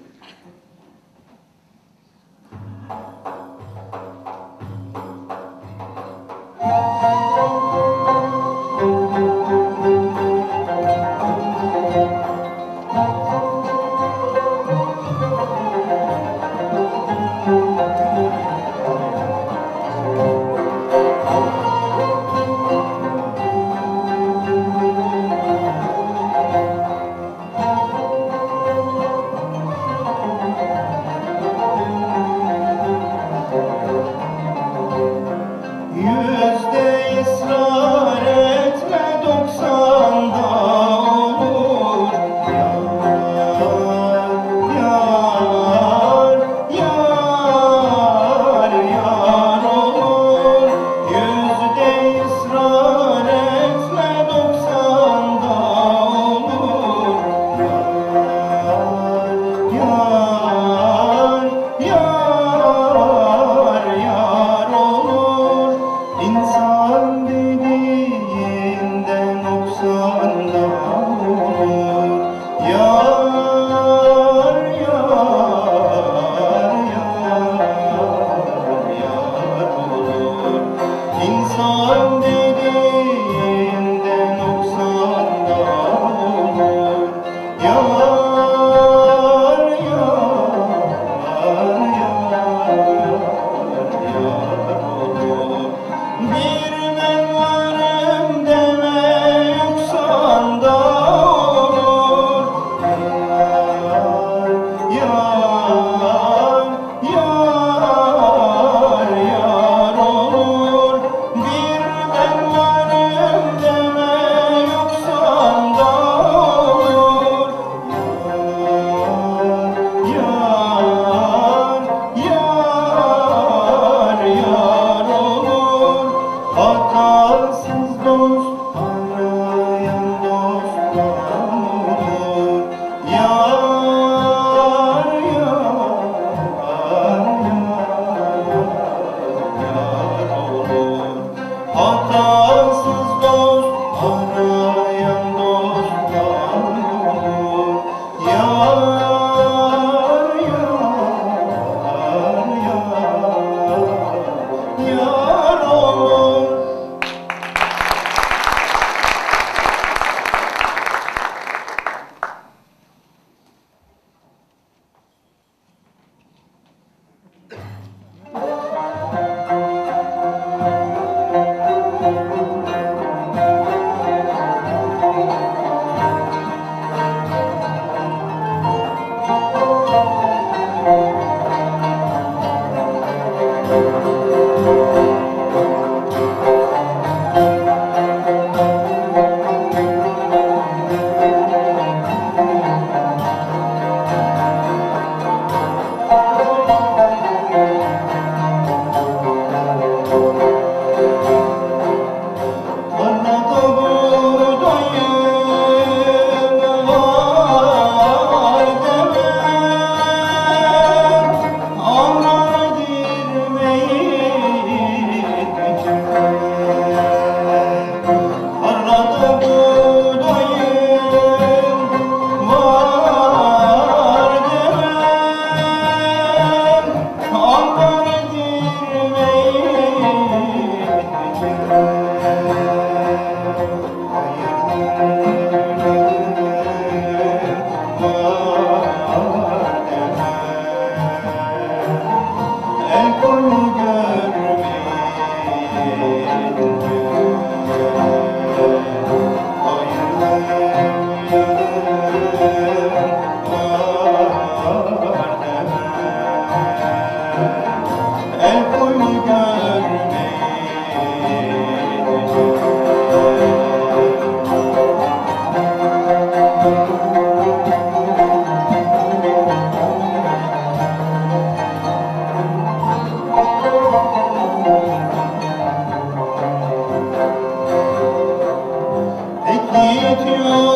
[SPEAKER 1] yiğit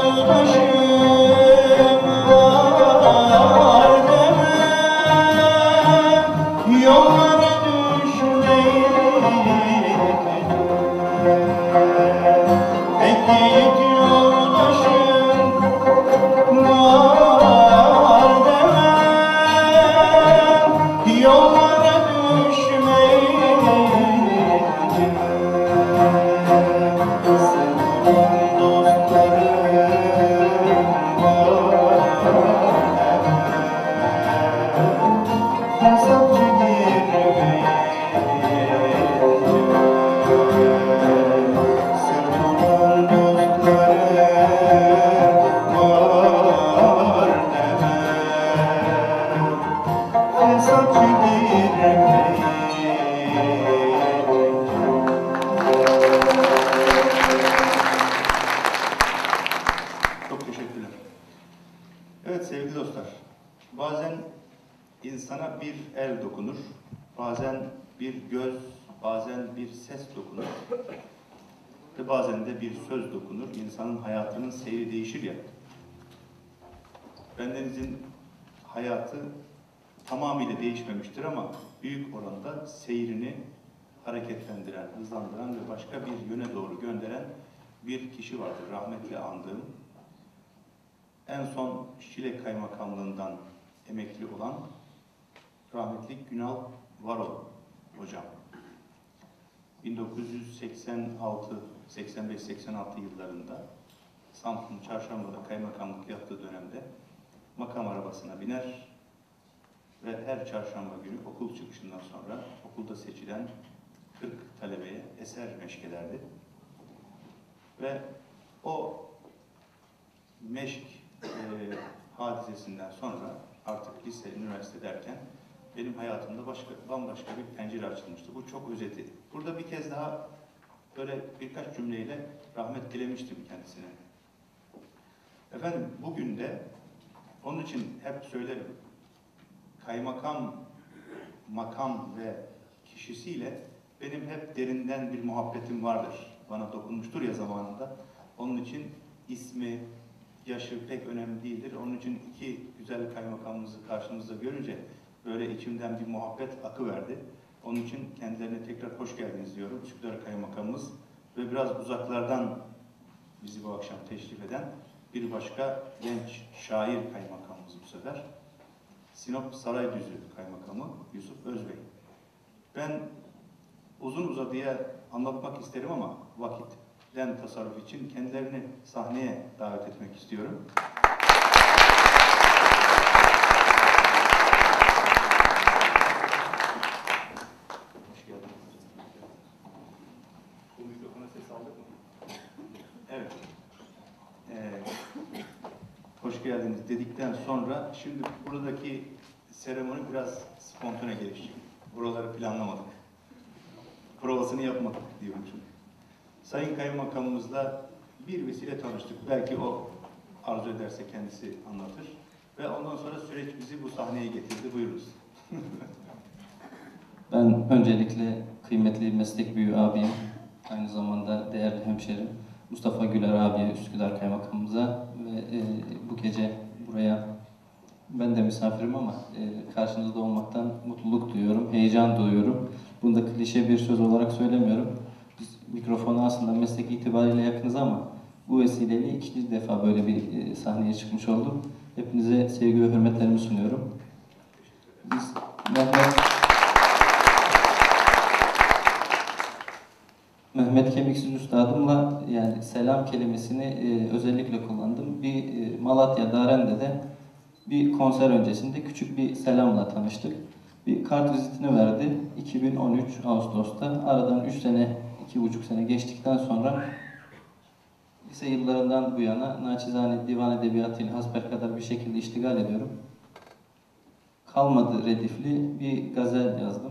[SPEAKER 1] yoldaşım var demem, yollara düşmeyin. Pek yiğit yoldaşım var demem, yollara düşmeyin. Sevdiğim dostlarım var demem, hesapçı girmeyin. Çok teşekkürler. Evet sevgili dostlar, bazen insana bir el dokunur, bazen bir göz, bazen bir ses dokunur ve bazen de bir söz dokunur. İnsanın hayatının seyri değişir ya. Bendenizin hayatı tamamıyla değişmemiştir ama büyük oranda seyrini hareketlendiren, hızlandıran ve başka bir yöne doğru gönderen bir kişi vardır, rahmetle andığım. En son Şile Kaymakamlığından emekli olan rahmetli Günal Varol hocam. 1986, 85-86 yıllarında Samsun Çarşamba'da kaymakamlık yaptığı dönemde makam arabasına biner ve her çarşamba günü okul çıkışından sonra okulda seçilen 40 talebeye eser meşkelerdi. Ve o meşk hadisesinden sonra artık lise, üniversite derken benim hayatımda bambaşka bir pencere açılmıştı. Bu çok özeti. Burada bir kez daha böyle birkaç cümleyle rahmet dilemiştim kendisine. Efendim bugün de onun için hep söylerim. Kaymakam, makam ve kişisiyle benim hep derinden bir muhabbetim vardır. Bana dokunmuştur ya zamanında. Onun için ismi, yaşı pek önemli değildir. Onun için iki güzel kaymakamımızı karşımızda görünce böyle içimden bir muhabbet akıverdi. Onun için kendilerine tekrar hoş geldiniz diyorum. Üsküdar Kaymakamımız ve biraz uzaklardan bizi bu akşam teşrif eden bir başka genç şair kaymakamımız bu sefer. Sinop Saraydüzü Kaymakamı Yusuf Özbey. Ben uzun uzadıya anlatmak isterim ama vakitten tasarruf için kendilerini sahneye davet etmek istiyorum. Hoş geldiniz. Bu mikrofona ses aldık mı? Evet. Hoş geldiniz dedikten sonra şimdi buradaki seremoni biraz spontane gelişecek. Buraları planlamadık. Provasını yapmadık diyormuşum. Sayın Kaymakamımızla bir vesile tanıştık. Belki o arzu ederse kendisi anlatır. Ve ondan sonra süreç bizi bu sahneye getirdi. Buyurunuz.
[SPEAKER 2] Ben öncelikle kıymetli meslek büyüğü abim, aynı zamanda değerli hemşerim Mustafa Güler abiye, Üsküdar Kaymakamımıza ve bu gece buraya ben de misafirim ama karşınızda olmaktan mutluluk duyuyorum, heyecan duyuyorum. Bunu da klişe bir söz olarak söylemiyorum. Biz mikrofona aslında meslek itibariyle yakınız ama bu vesileyle ikinci defa böyle bir sahneye çıkmış oldum. Hepinize sevgi ve hürmetlerimi sunuyorum. Biz Mehmet Kemiksiz Üstadımla yani selam kelimesini özellikle kullandım. Bir Malatya Darende'de bir konser öncesinde küçük bir selamla tanıştık. Bir kart vizitini verdi 2013 Ağustos'ta. Aradan 3 sene, 2,5 sene geçtikten sonra lise yıllarından bu yana naçizane divan edebiyatıyla hasbelkader bir şekilde iştigal ediyorum. Kalmadı redifli bir gazel yazdım.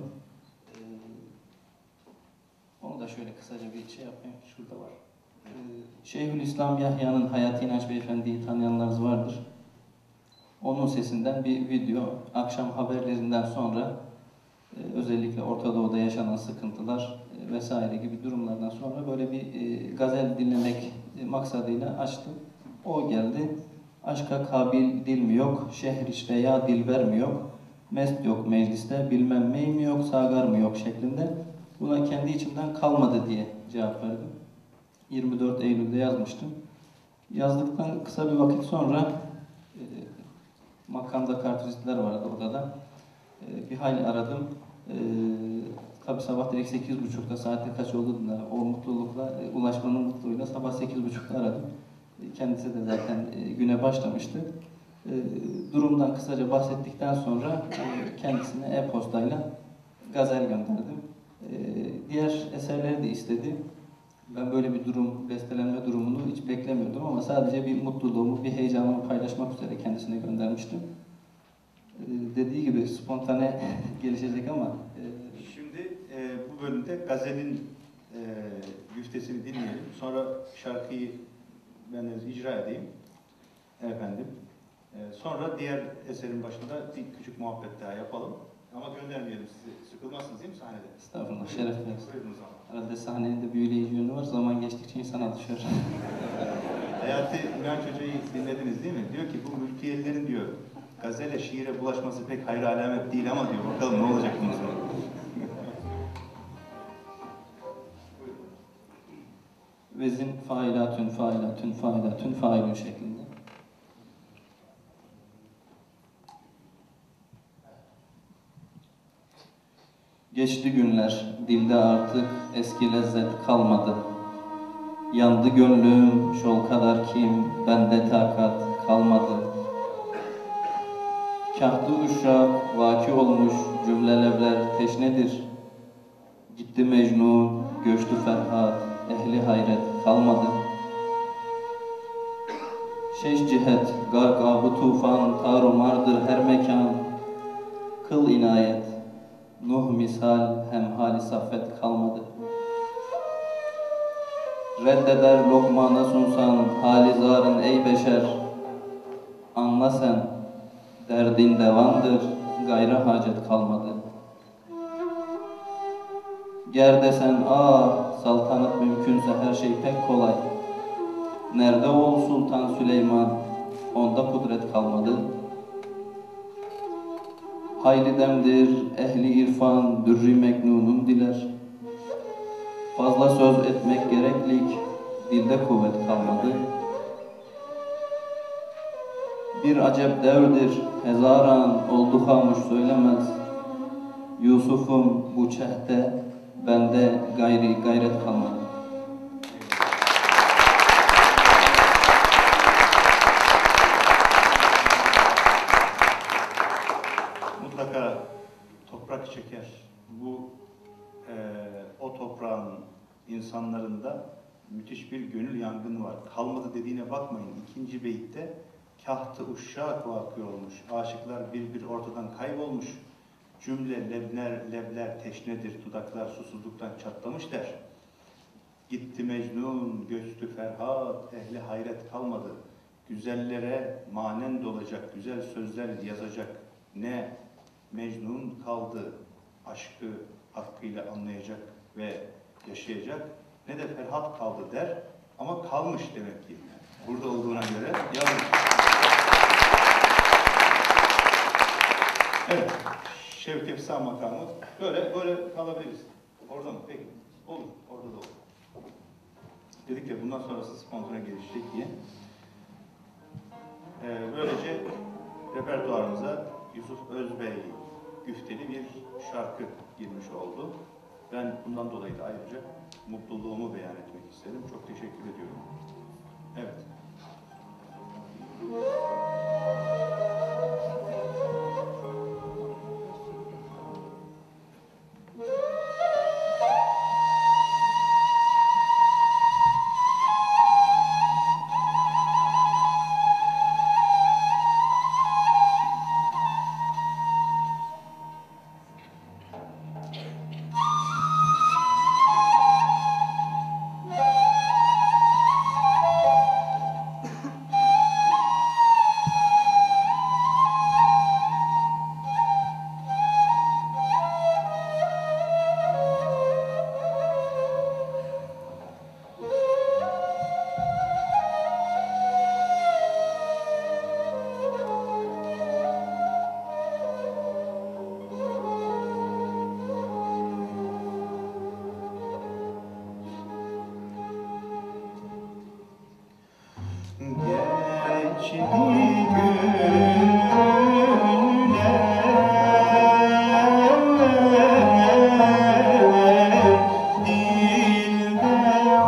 [SPEAKER 2] Onu da şöyle kısaca bir şey yapayım. Şurada var. Şeyhülislam Yahya'nın Hayati İnanç Beyefendi'yi tanıyanlarınız vardır. Onun sesinden bir video. Akşam haberlerinden sonra özellikle Orta Doğu'da yaşanan sıkıntılar vesaire gibi durumlardan sonra böyle bir gazel dinlemek maksadıyla açtım. O geldi. Aşka kabil dil mi yok, şehir işte ya dilber mi yok, mest yok mecliste, bilmem mey mi yok, sagar mı yok şeklinde. Buna kendi içimden kalmadı diye cevap verdim. 24 Eylül'de yazmıştım. Yazdıktan kısa bir vakit sonra makamda kartvizitler vardı odada. Bir hayli aradım. Tabii sabah direkt 8.30'da, saatte kaç olduğunda o mutlulukla, ulaşmanın mutluluğuyla sabah 8.30'da aradım. Kendisi de zaten güne başlamıştı. Durumdan kısaca bahsettikten sonra kendisine e-postayla gazel gönderdim. Diğer eserleri de istedi. Ben böyle bir durum, bestelenme durumunu hiç beklemiyordum ama sadece bir mutluluğumu, bir heyecanımı paylaşmak üzere kendisine göndermiştim. Dediği gibi spontane gelişecek ama...
[SPEAKER 1] Şimdi bu bölümde gazelin güftesini dinleyelim. Sonra şarkıyı ben de icra edeyim. Efendim. Sonra diğer eserin başında bir küçük muhabbet daha yapalım. Ama göndermeyelim sizi. Sıkılmazsınız değil mi sahnede?
[SPEAKER 2] Estağfurullah, şeref versin.
[SPEAKER 1] Buyurunuz ama.
[SPEAKER 2] Arada sahnenin de büyüleyici yönü var. Zaman geçtikçe insana düşer.
[SPEAKER 1] Hayati İlhan Hoca'yı dinlediniz değil mi? Diyor ki bu mülkiyelerin diyor gazele, şiire bulaşması pek hayır alamet değil ama diyor bakalım ne olacak bundan sonra.
[SPEAKER 2] Vezin failatün, failatün, failatün, failün şeklinde. Geçti günler, dilde artık eski lezzet kalmadı. Yandı gönlüm, şol kadar kim, bende takat kalmadı. Kahtı uşak, vaki olmuş cümlelevler teşnedir. Gitti Mecnun, göçtü Ferhat, ehli hayret kalmadı. Şeş cihet, gargabı tufan, tarumardır her mekan. Kıl inayet, Nuh misal, hemhali saffet kalmadı. Reddeder lokmana sunsan, hali zarın ey beşer. Anla sen, derdin devandır, gayrı hacet kalmadı. Ger desen saltanat mümkünse her şey pek kolay. Nerede ol Sultan Süleyman, onda kudret kalmadı. Hayli demdir ehli irfan, dürri meknunun diler. Fazla söz etmek gereklik, dilde kuvvet kalmadı. Bir acep devdir, hezaran oldu hamuş söylemez. Yusuf'um bu çehte, bende gayret kalmadı.
[SPEAKER 1] Mutlaka toprak çeker. Bu o toprağın insanlarında müthiş bir gönül yangını var. Kalmadı dediğine bakmayın. İkinci beytte kahtı uşşak vakı olmuş. Aşıklar bir ortadan kaybolmuş. Cümle lebler teşnedir. Dudaklar susuzluktan çatlamış der. Gitti Mecnun, göçtü Ferhat, ehli hayret kalmadı. Güzellere manen dolacak, güzel sözler yazacak. Ne Mecnun kaldı, aşkı hakkıyla anlayacak ve yaşayacak, ne de Ferhat kaldı der. Ama kalmış demek ki. Burada olduğuna göre yazmış. Evet, Şevk Efsa makamı. Böyle kalabiliriz. Orada mı? Peki. Olur. Orada da olur. Dedik ya bundan sonrası spontane gelişecek diye. Böylece repertuarımıza Yusuf Özbey güfteli bir şarkı girmiş oldu. Ben bundan dolayı da ayrıca mutluluğumu beyan etmek istedim. Çok teşekkür ediyorum. Evet. Geçti günler, dilde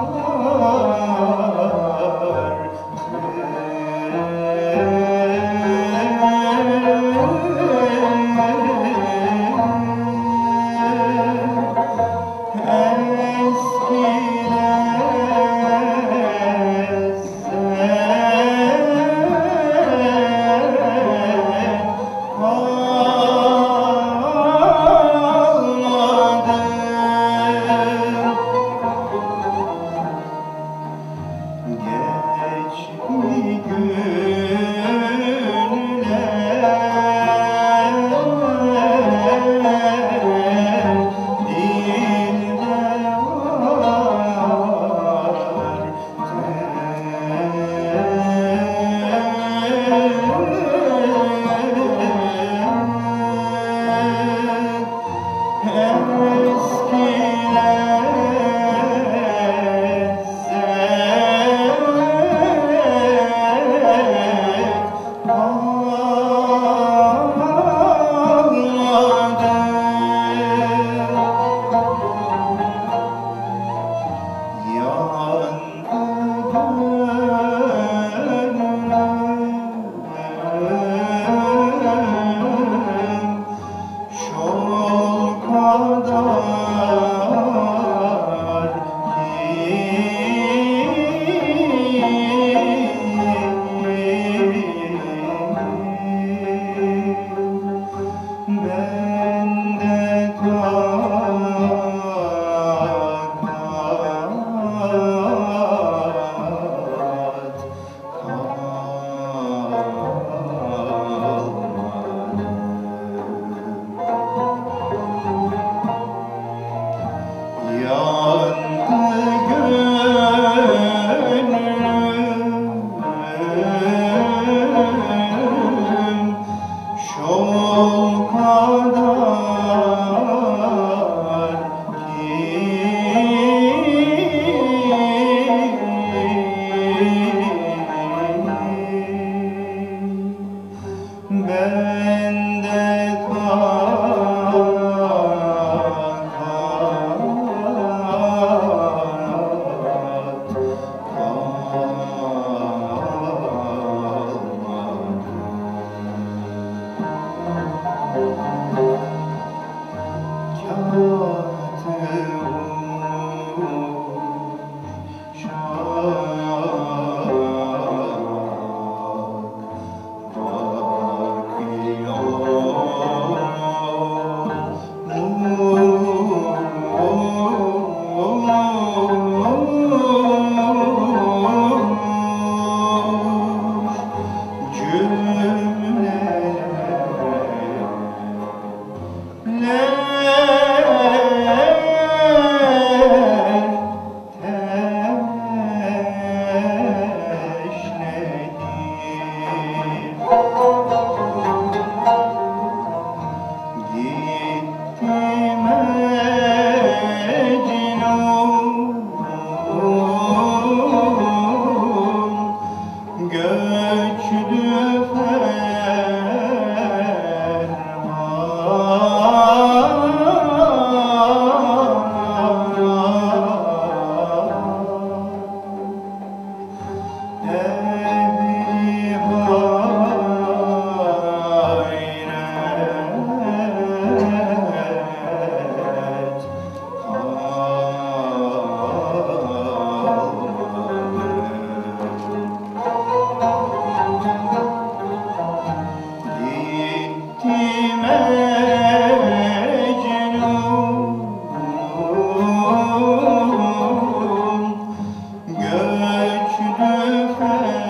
[SPEAKER 1] göçtü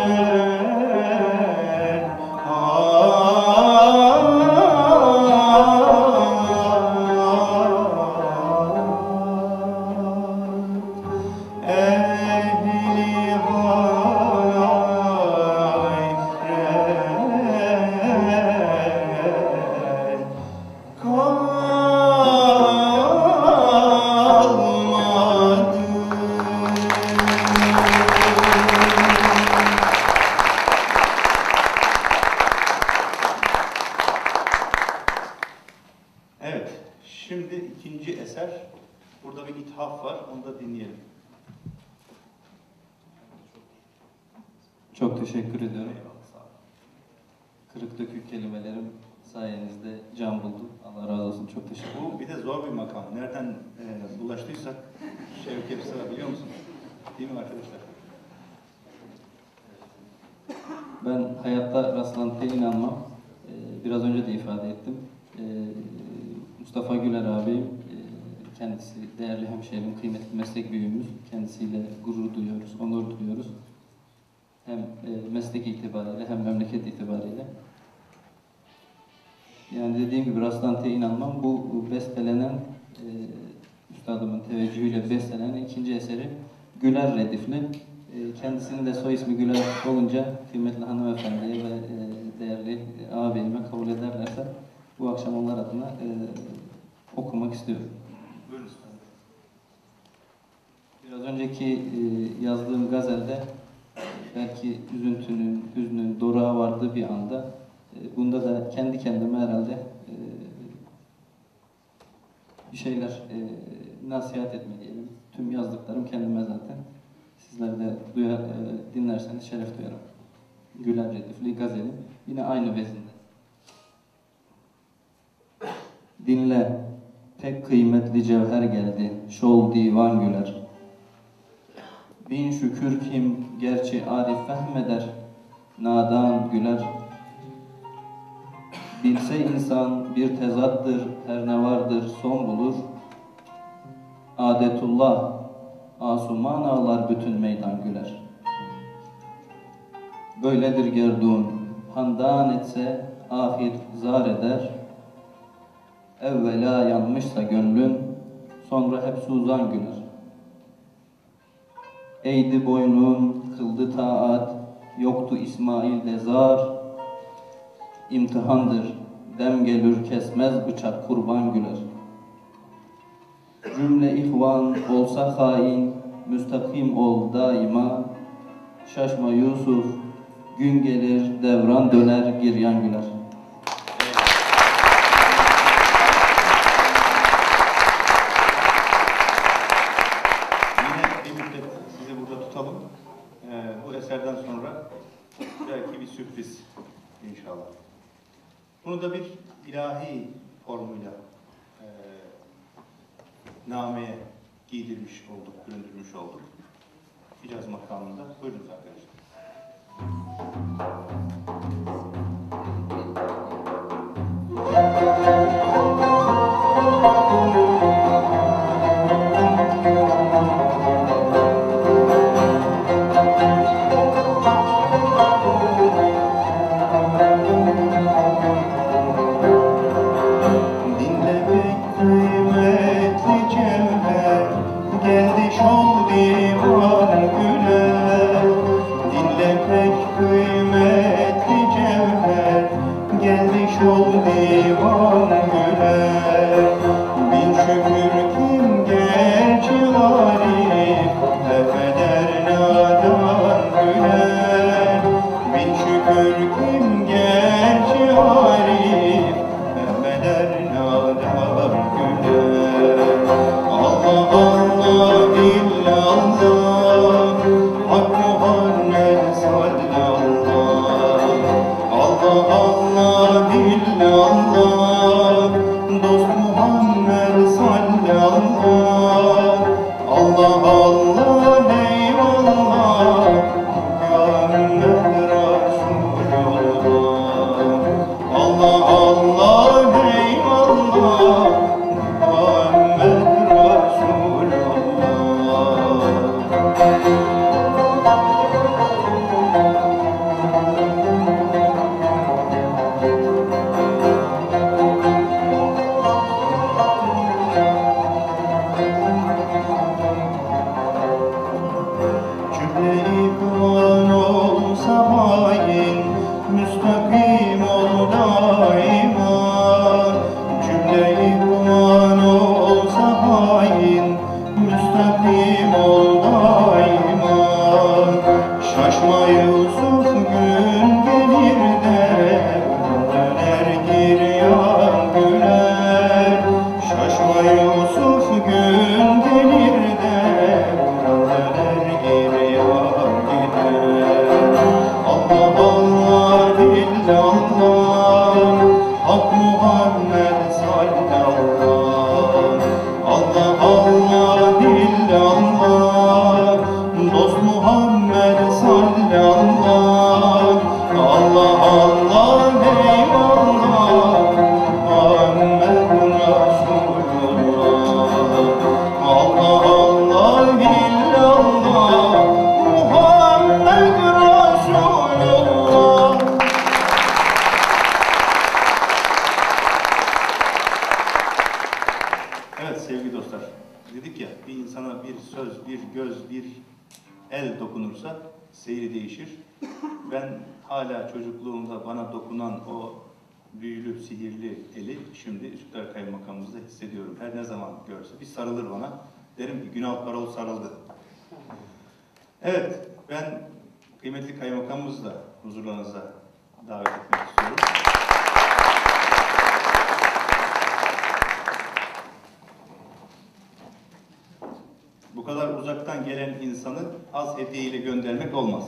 [SPEAKER 2] Çok teşekkür ediyorum. Kırık dökük kelimelerim sayenizde can buldu. Allah razı olsun. Çok teşekkür ederim.
[SPEAKER 1] Bu bir de zor bir makam. Nereden bulaştıysak Şevket Sıra biliyor musun? Değil mi arkadaşlar?
[SPEAKER 2] Ben hayatta rastlantıya inanmam. Biraz önce de ifade ettim. Mustafa Güler abi, kendisi değerli hemşehrim, kıymetli meslek büyüğümüz. Kendisiyle gurur duyuyoruz, onur duyuyoruz. Hem meslek itibariyle hem memleket itibariyle. Yani dediğim gibi rastlantıya inanmam. Bu bestelenen, üstadımın teveccühüyle bestelenen ikinci eseri Güler Redifli. Kendisinin de soy ismi Güler olunca kıymetli hanımefendiye ve değerli ağabeyime kabul ederlerse bu akşam onlar adına okumak istiyorum.
[SPEAKER 1] Buyurun.
[SPEAKER 2] Biraz önceki yazdığım gazelde belki üzüntünün, hüznün doruğa vardığı bir anda bunda da kendi kendime herhalde bir şeyler nasihat etme diyelim. Tüm yazdıklarım kendime zaten. Sizler de dinlerseniz şeref duyarım. Güler Redifli Gazeli. Yine aynı vezinde. Dinle, pek kıymetli cevher geldi, şol divan güler. Bin şükür kim gerçi arif fehmeder, nadan güler. Bilse insan bir tezattır, her ne vardır son bulur. Adetullah, asuman ağlar bütün meydan güler. Böyledir gerdun, handan etse ahir zar eder. Evvela yanmışsa gönlün, sonra hep suzan güler. Eğdi boynun, kıldı taat, yoktu İsmail'de zar. İmtihandır, dem gelir kesmez bıçak kurban güler. Cümle ihvan olsa hain, müstakim ol daima. Şaşma Yusuf, gün gelir devran döner giryan güler.
[SPEAKER 1] Yine bir müddet sizi burada tutalım. Bu eserden sonra belki bir sürpriz inşallah. Bunu da bir ilahi formuyla nameye giydirmiş olduk, büründürmüş olduk. Hicaz makamında. Buyurunuz arkadaşlar. değişir. Ben hala çocukluğumda bana dokunan o büyülü, sihirli eli şimdi Üsküdar Kaymakamımızda hissediyorum. Her ne zaman görse bir sarılır bana. Derim ki Günal Parol sarıldı. Evet, ben kıymetli kaymakamımızı da huzurlarınıza davet etmek istiyorum. Bu kadar uzaktan gelen insanı az hediyeyle göndermek olmaz.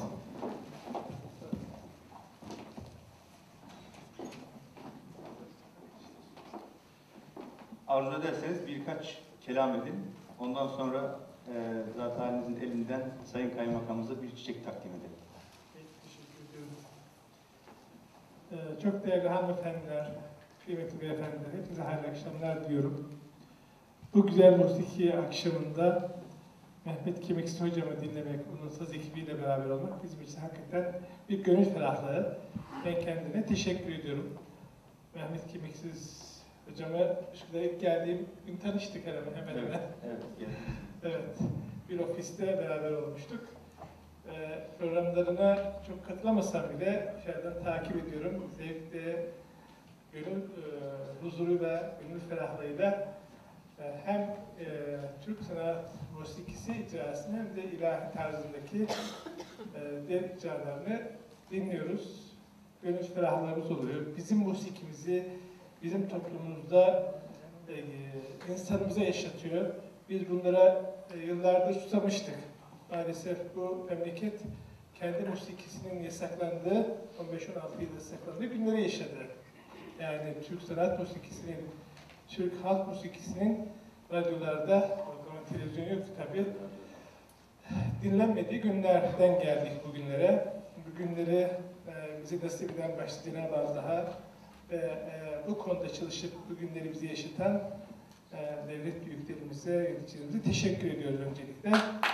[SPEAKER 1] Arzu ederseniz birkaç kelam edin. Ondan sonra zat halinizin elinden Sayın Kaymakamımıza bir çiçek takdim edelim.
[SPEAKER 3] Teşekkür ediyorum. Çok değerli hanımefendiler, kıymetli beyefendiler, hepinize hayırlı akşamlar diliyorum. Bu güzel musiki akşamında Mehmet Kemiksiz hocamı dinlemek, onun saz ekibiyle beraber olmak bizim için hakikaten bir gönül ferahlığı. Ben kendine teşekkür ediyorum. Mehmet Kemiksiz hocamı Üsküdar'a ilk geldiğim gün tanıştık hemen hemen. Evet, bir ofiste beraber olmuştuk. Programlarına çok katılamasam bile dışarıdan takip ediyorum. Zevkle, gönül huzuruyla, gönül ferahlığıyla hem Türk sanat musikisi icrasını hem de ilahi tarzındaki diğer icralarını dinliyoruz. Gönül ferahlığımız oluyor. Bizim musikimizi bizim toplumumuzda insanımıza yaşatıyor. Biz bunlara yıllardır susamıştık. Maalesef bu memleket kendi musikisinin yasaklandığı, 15-16 yılda yasaklandığı günleri yaşadı. Yani Türk sanat musikisinin, Türk halk musikisinin radyolarda, o zaman televizyon yoktu tabii, dinlenmediği günlerden geldik bugünlere. Bu günleri bize nasip eden başta Cenab-ı Allah'a ve bu konuda çalışıp bu günleri bize yaşatan devlet büyüklerimize, yöneticilerimize teşekkür ediyoruz öncelikle.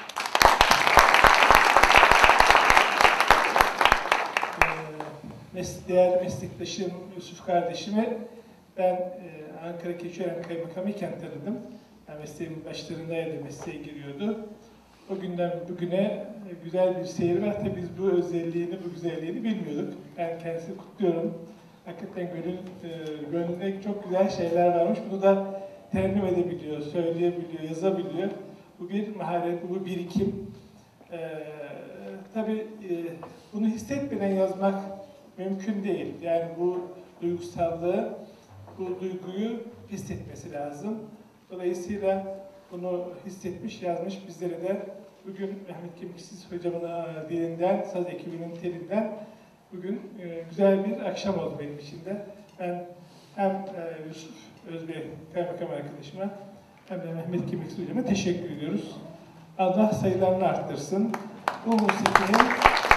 [SPEAKER 3] Değerli meslektaşım Yusuf kardeşimi ben Ankara Keçiören Kaymakamı iken tanıdım. Yani mesleğimin başlarındaydı, mesleğe giriyordu. O günden bugüne güzel bir seyir var. Tabii biz bu özelliğini, bu güzelliğini bilmiyorduk. Ben kendisini kutluyorum. Hakikaten gönlünde çok güzel şeyler varmış. Bunu da terennüm edebiliyor, söyleyebiliyor, yazabiliyor. Bu bir maharet, bu bir birikim. Tabii bunu hissetmeden yazmak mümkün değil. Yani bu duygusallığı, bu duyguyu hissetmesi lazım. Dolayısıyla bunu hissetmiş, yazmış. Bizlere de bugün Mehmet Kemiksiz hocamın dilinden, saz ekibinin telinden bugün güzel bir akşam oldu benim için de. Ben hem Yusuf Özbey Kaymakam arkadaşıma hem de Mehmet Kemiksiz hocama teşekkür ediyoruz. Allah sayılarını arttırsın. Bu musikinin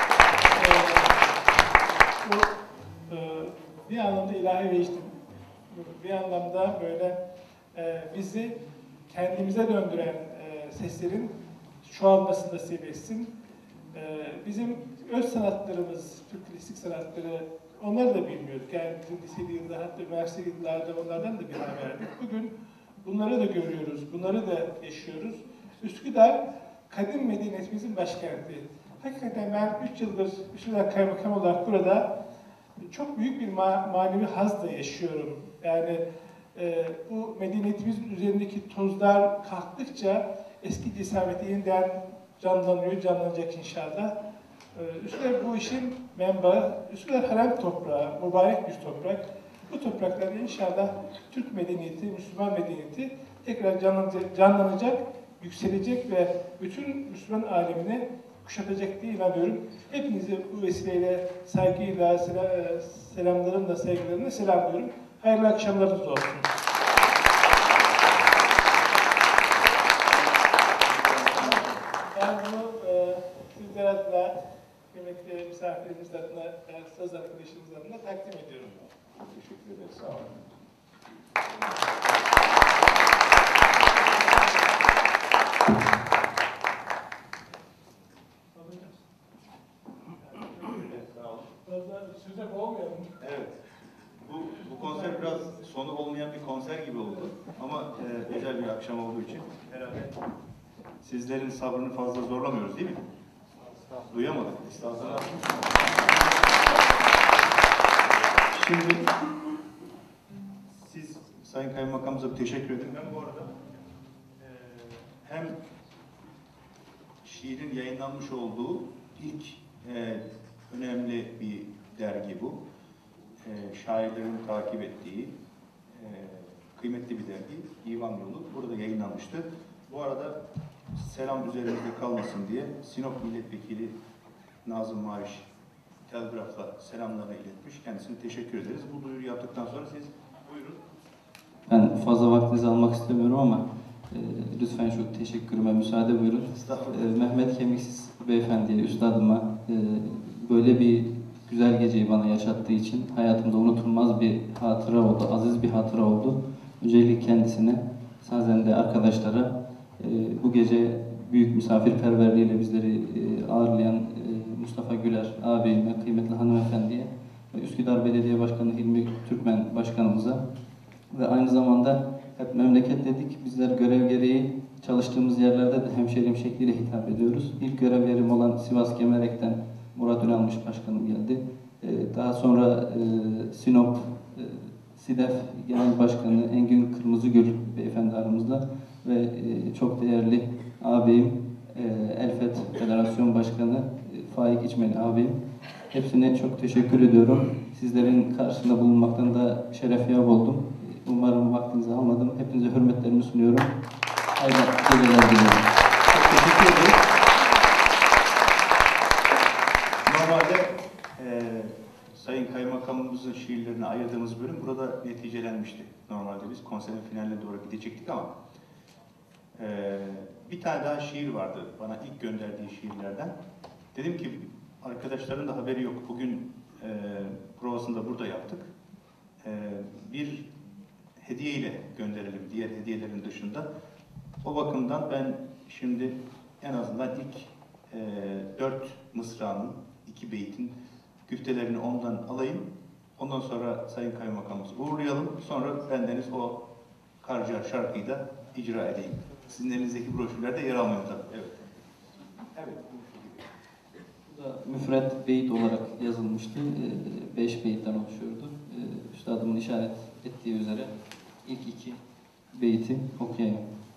[SPEAKER 3] bir anlamda ilahi vecdin, bir anlamda böyle bizi kendimize döndüren seslerin çoğalmasını nasip etsin. Bizim öz sanatlarımız, Türk klasik sanatları, onları da bilmiyorduk. Yani bizim liseli yılda, hatta üniversite yıllarda onlardan da bir haberdik. Bugün bunları da görüyoruz, bunları da yaşıyoruz. Üsküdar, kadim medeniyetimizin başkenti. Hakikaten ben 3 yıldır Üsküdar Kaymakam olarak burada çok büyük bir manevi haz da yaşıyorum. Yani bu medeniyetimizin üzerindeki tozlar kalktıkça eski cesameti yeniden canlanıyor, canlanacak inşallah. Üsküdar bu işin menbaı, Üsküdar harem toprağı, mübarek bir toprak. Bu topraklarda inşallah Türk medeniyeti, Müslüman medeniyeti tekrar canlanacak, yükselecek ve bütün Müslüman alemini kuşatacak diye inanıyorum. Hepinizi bu vesileyle saygıyla, selamlarımla, saygılarımla selamlıyorum. Hayırlı akşamlarınız olsun. Ben bunu sizler adına, kıymetli misafirimiz adına, saz arkadaşımız adına takdim ediyorum.
[SPEAKER 1] Teşekkür ederiz. Sağ olun.
[SPEAKER 3] Fazla söze boğmayalım.
[SPEAKER 1] Evet. Bu konser biraz sonu olmayan bir konser gibi oldu. Ama özel bir akşam olduğu için herhalde sizlerin sabrını fazla zorlamıyoruz değil mi? Duyamadık. Estağfurullah. Şimdi siz Sayın Kaymakamımıza teşekkür ederim. Ben bu arada hem şiirin yayınlanmış olduğu ilk önemli bir dergi bu. Şairlerin takip ettiği kıymetli bir dergi. Divan Yolu. Burada yayınlanmıştı. Bu arada selam üzerimizde kalmasın diye Sinop Milletvekili Nazım Maviş telgrafla selamlarını iletmiş. Kendisine teşekkür ederiz. Bu duyuru yaptıktan sonra siz buyurun.
[SPEAKER 2] Ben fazla vaktinizi almak istemiyorum ama lütfen şu teşekkürüme müsaade buyurun. Mehmet Kemiksiz Beyefendi'ye, üstadıma böyle bir güzel geceyi bana yaşattığı için hayatımda unutulmaz bir hatıra oldu, aziz bir hatıra oldu. Öncelikle kendisine, Sazen'de arkadaşlara, bu gece büyük misafirperverliğiyle bizleri ağırlayan Mustafa Güler ağabeyime, kıymetli hanımefendiye ve Üsküdar Belediye Başkanı Hilmi Türkmen Başkanımıza ve aynı zamanda hep memleket dedik, bizler görev gereği çalıştığımız yerlerde de hemşerim şekliyle hitap ediyoruz. İlk görev yerim olan Sivas Gemerek'ten Murat Ünalmış Başkanım geldi. Daha sonra Sinop SİDEF Genel Başkanı Engin Kırmızıgül Beyefendi aramızda ve çok değerli ağabeyim Elfet Federasyon Başkanı Faik İçmeli ağabeyim. Hepsine çok teşekkür ediyorum. Sizlerin karşısında bulunmaktan da şeref yap oldum. Umarım vaktinizi almadım. Hepinize hürmetlerimi sunuyorum. Hayırlı geceler diliyorum.
[SPEAKER 1] Çok teşekkür ederim. Normalde Sayın Kaymakamımızın şiirlerine ayırdığımız bölüm burada neticelenmişti. Normalde biz konserin finaline doğru gidecektik ama bir tane daha şiir vardı bana ilk gönderdiği şiirlerden. Dedim ki arkadaşların da haberi yok. Bugün provasını da burada yaptık. Bir hediyeyle gönderelim diğer hediyelerin dışında. O bakımdan ben şimdi en azından ilk 4 mısranın, 2 beytin güftelerini ondan alayım. Ondan sonra Sayın Kaymakamımızı uğurlayalım. Sonra bendeniz o Karcar şarkıyı da icra edeyim. Sizin elinizdeki broşürlerde yer almıyor tabii. Evet. Evet.
[SPEAKER 2] Bu da müfret beyit olarak yazılmıştı. 5 beyitten oluşuyordu. Üstadımın işaret ettiği üzere ilk 2 beyti okuyayım.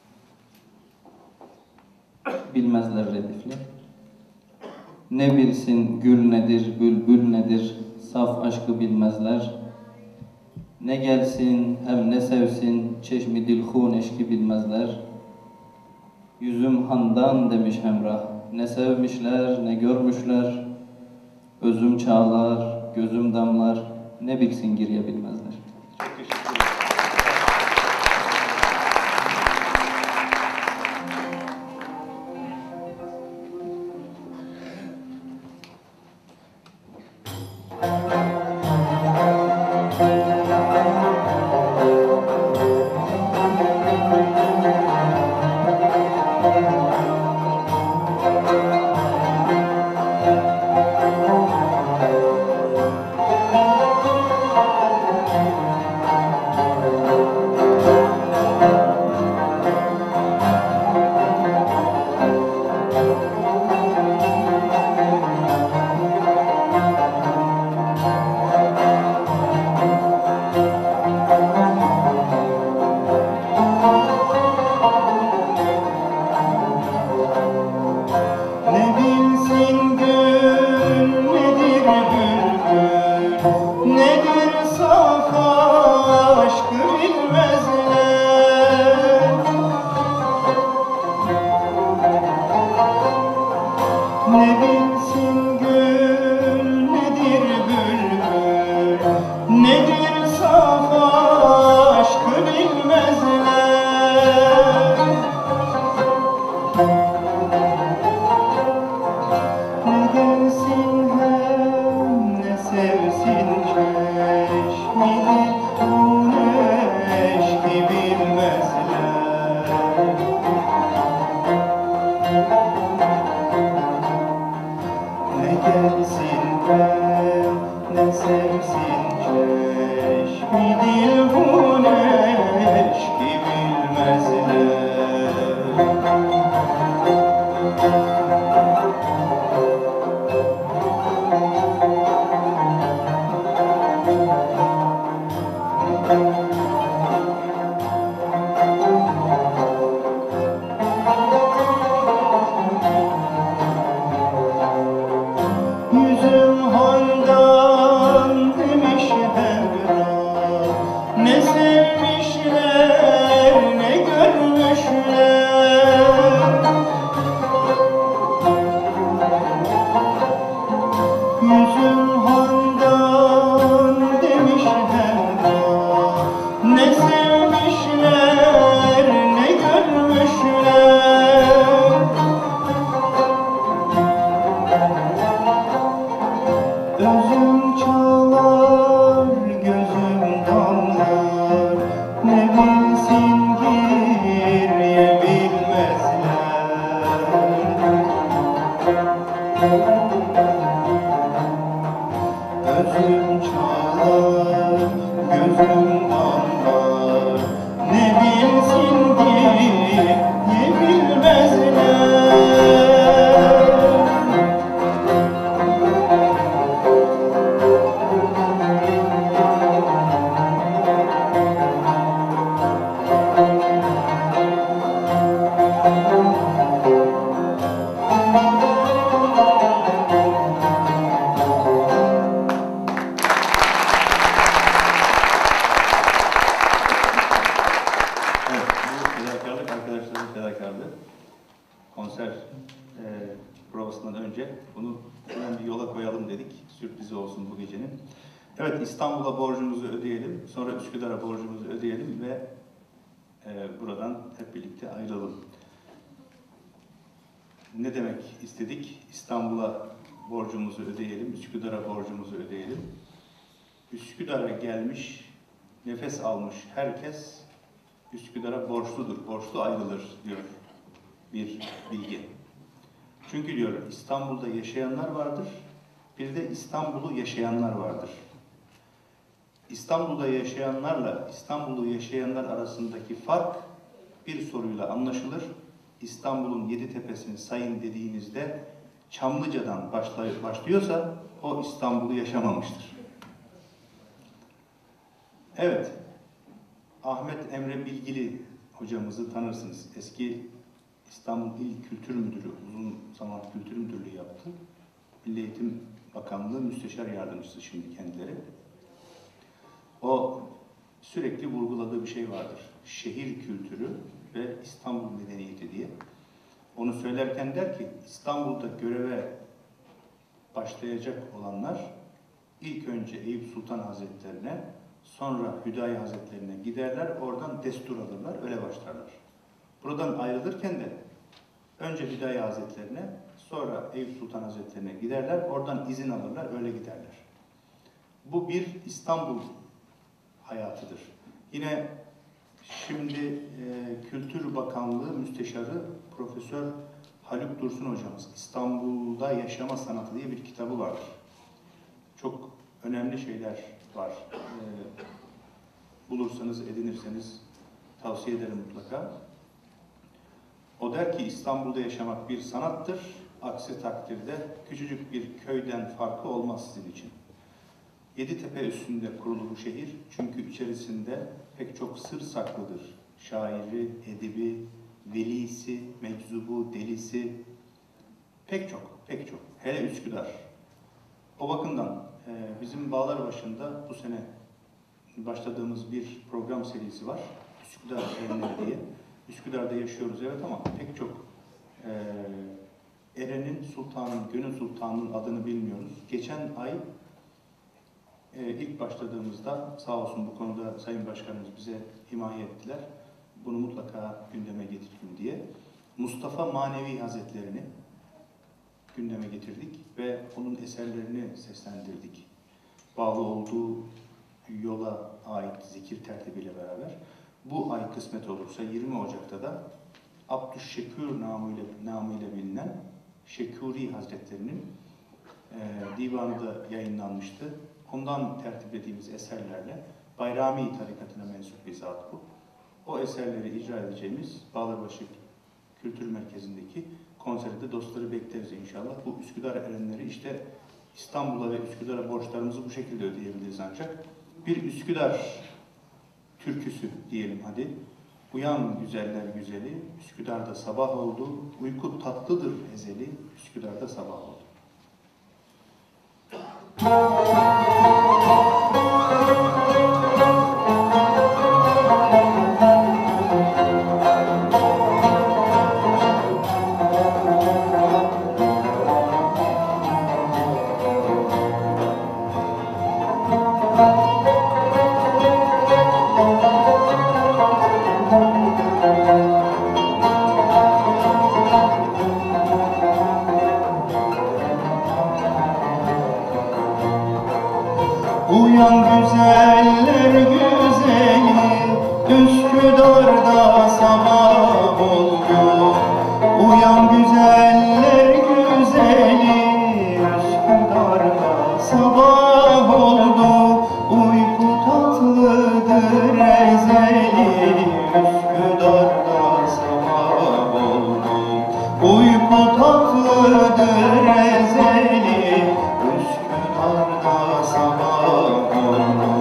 [SPEAKER 2] Bilmezler redifle. Ne bilsin gül nedir, bülbül nedir, saf aşkı bilmezler. Ne gelsin hem ne sevsin, çeşmi dilhun eşki bilmezler. Yüzüm handan demiş hemrah, ne sevmişler ne görmüşler. Özüm çağlar, gözüm damlar, ne bilsin giriye bilmezler.
[SPEAKER 1] Çok teşekkür ederim. Yüzüm handan demişler da, ne sevmişler ne görmüşler. Özüm çalar, gözüm damlar, ne bilsin geriye bilmezler. Özüm çalar, gözüm damlar, ne bilsin geriye bilmezler. Evet, bu fedakarlık arkadaşların fedakarlığı. Konser provasından önce bunu hemen bir yola koyalım dedik. Sürprizi olsun bu gecenin. Evet, İstanbul'a borcumuzu ödeyelim. Sonra Üsküdar'a borcumuzu ödeyelim ve buradan hep birlikte ayrılalım. Ne demek istedik? İstanbul'a borcumuzu ödeyelim, Üsküdar'a borcumuzu ödeyelim. Üsküdar'a gelmiş, nefes almış herkes Üsküdar'a borçludur, borçlu ayrılır diyor bir bilgi. Çünkü diyor İstanbul'da yaşayanlar vardır, bir de İstanbul'u yaşayanlar vardır. İstanbul'da yaşayanlarla İstanbul'u yaşayanlar arasındaki fark bir soruyla anlaşılır. İstanbul'un yedi tepesini sayın dediğinizde Çamlıca'dan başlıyorsa o İstanbul'u yaşamamıştır. Evet, Ahmet Emre Bilgili hocamızı tanırsınız. Eski İstanbul İl Kültür Müdürü, uzun zaman kültür müdürlüğü yaptı. Milli Eğitim Bakanlığı Müsteşar Yardımcısı şimdi kendileri. O sürekli vurguladığı bir şey vardır. Şehir kültürü ve İstanbul medeniyeti diye. Onu söylerken der ki, İstanbul'da göreve başlayacak olanlar ilk önce Eyüp Sultan Hazretlerine, sonra Hüdayi Hazretlerine giderler, oradan destur alırlar, öyle başlarlar. Buradan ayrılırken de önce Hüdayi Hazretlerine, sonra Eyüp Sultan Hazretlerine giderler, oradan izin alırlar, öyle giderler. Bu bir İstanbul hayatıdır. Yine şimdi Kültür Bakanlığı Müsteşarı Profesör Haluk Dursun hocamız İstanbul'da Yaşama Sanatı diye bir kitabı vardır. Çok önemli şeyler var. Bulursanız, edinirseniz tavsiye ederim mutlaka. O der ki İstanbul'da yaşamak bir sanattır. Aksi takdirde küçücük bir köyden farkı olmaz sizin için. Yeditepe üstünde kurulu bu şehir çünkü içerisinde pek çok sır saklıdır. Şairi, edibi, velisi, meczubu, delisi, pek çok. Hele Üsküdar. O bakımdan bizim Bağlarbaşı'nda bu sene başladığımız bir program serisi var. Üsküdar Erenleri diye. Üsküdar'da yaşıyoruz evet ama pek çok erenin, sultanın, gönül sultanının adını bilmiyoruz. Geçen ay ilk başladığımızda sağ olsun bu konuda Sayın Başkanımız bize himaye ettiler. Bunu mutlaka gündeme getirelim diye. Mustafa Manevi Hazretlerini gündeme getirdik ve onun eserlerini seslendirdik. Bağlı olduğu yola ait zikir tertibiyle beraber. Bu ay kısmet olursa 20 Ocak'ta da Abdüşşekür namıyla bilinen Şekuri Hazretlerinin divanı da yayınlanmıştı. Ondan tertiplediğimiz eserlerle Bayrami tarikatına mensup bir zat bu. O eserleri icra edeceğimiz Bağlarbaşı Kültür Merkezi'ndeki konserde dostları bekleriz inşallah. Bu Üsküdar erenleri işte İstanbul'a ve Üsküdar'a borçlarımızı bu şekilde ödeyebiliriz ancak. Bir Üsküdar türküsü diyelim hadi. Uyan güzeller güzeli, Üsküdar'da sabah oldu. Uyku tatlıdır ezeli, Üsküdar'da sabah oldu. Uyan güzeller güzeli, Üsküdar'da sabah oldu. Uyan güzeller güzeli, Üsküdar'da sabah oldu. Uyku tatlıdır ezeli, Üsküdar'da sabah oldu. Uyku tatlıdır ezeli, Üsküdar'da sabah oldu.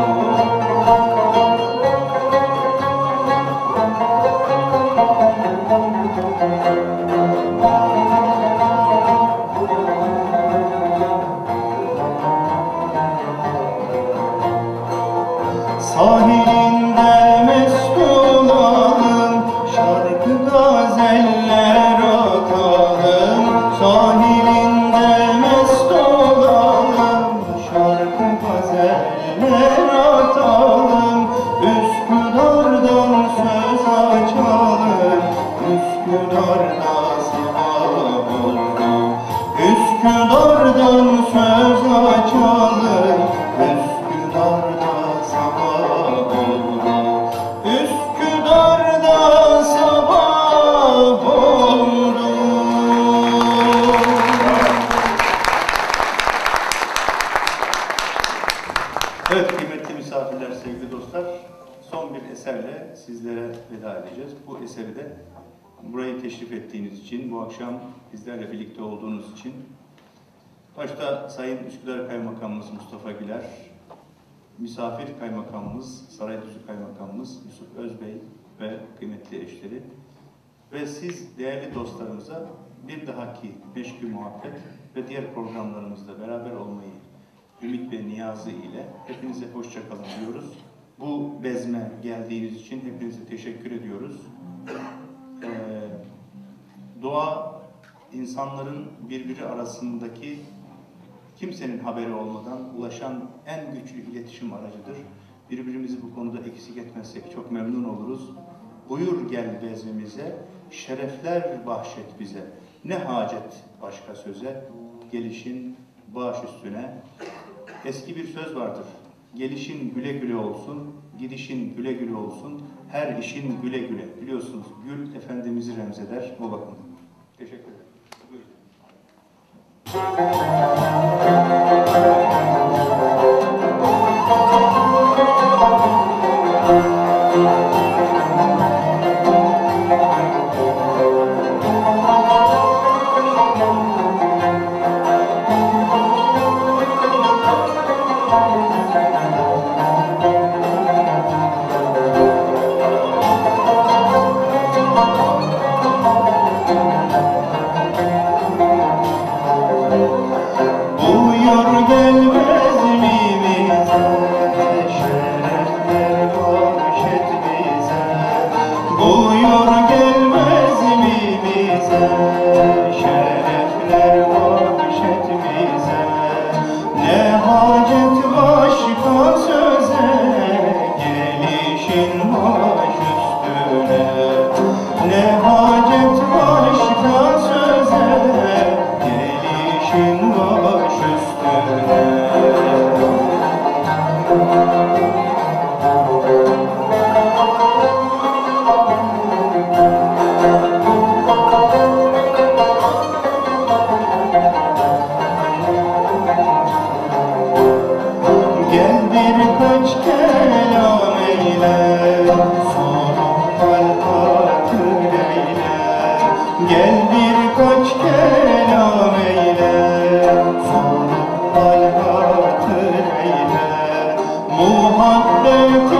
[SPEAKER 1] Sahilinde mest olalım, şarkı gazeller atalım. Sahilinde mest olalım, şarkı gazeller atalım. Üsküdar'dan söz açalım, Üsküdar'da sabah oldu. Üsküdar'dan söz açalım, Üsküdar'da sabah oldu. Üsküdar'da sabah oldu. Evet kıymetli misafirler, sevgili dostlar, son bir eserle sizlere veda edeceğiz. Bu eseri de burayı teşrif ettiğiniz için, bu akşam bizlerle birlikte olduğunuz için, başta Sayın Üsküdar Kaymakamımız Mustafa Güler, misafir kaymakamımız, Sarayüzü Kaymakamımız Yusuf Özbey ve kıymetli eşleri ve siz değerli dostlarımıza bir dahaki Meşk-i Muhabbet ve diğer programlarımızda beraber olmayı ümit ve niyazı ile hepinize hoşça kalın diyoruz. Bu bezme geldiğiniz için hepinize teşekkür ediyoruz. Doğa, insanların birbiri arasındaki kimsenin haberi olmadan ulaşan en güçlü iletişim aracıdır. Birbirimizi bu konuda eksik etmezsek çok memnun oluruz. Buyur gel bezmimize, şerefler bahşet bize. Ne hacet başka söze, gelişin baş üstüne. Eski bir söz vardır. Gelişin güle güle olsun, gidişin güle güle olsun, her işin güle güle. Biliyorsunuz gül Efendimiz'i remzeder o bakımdan. Teşekkür ederim. Buyurun.
[SPEAKER 4] Muhabbet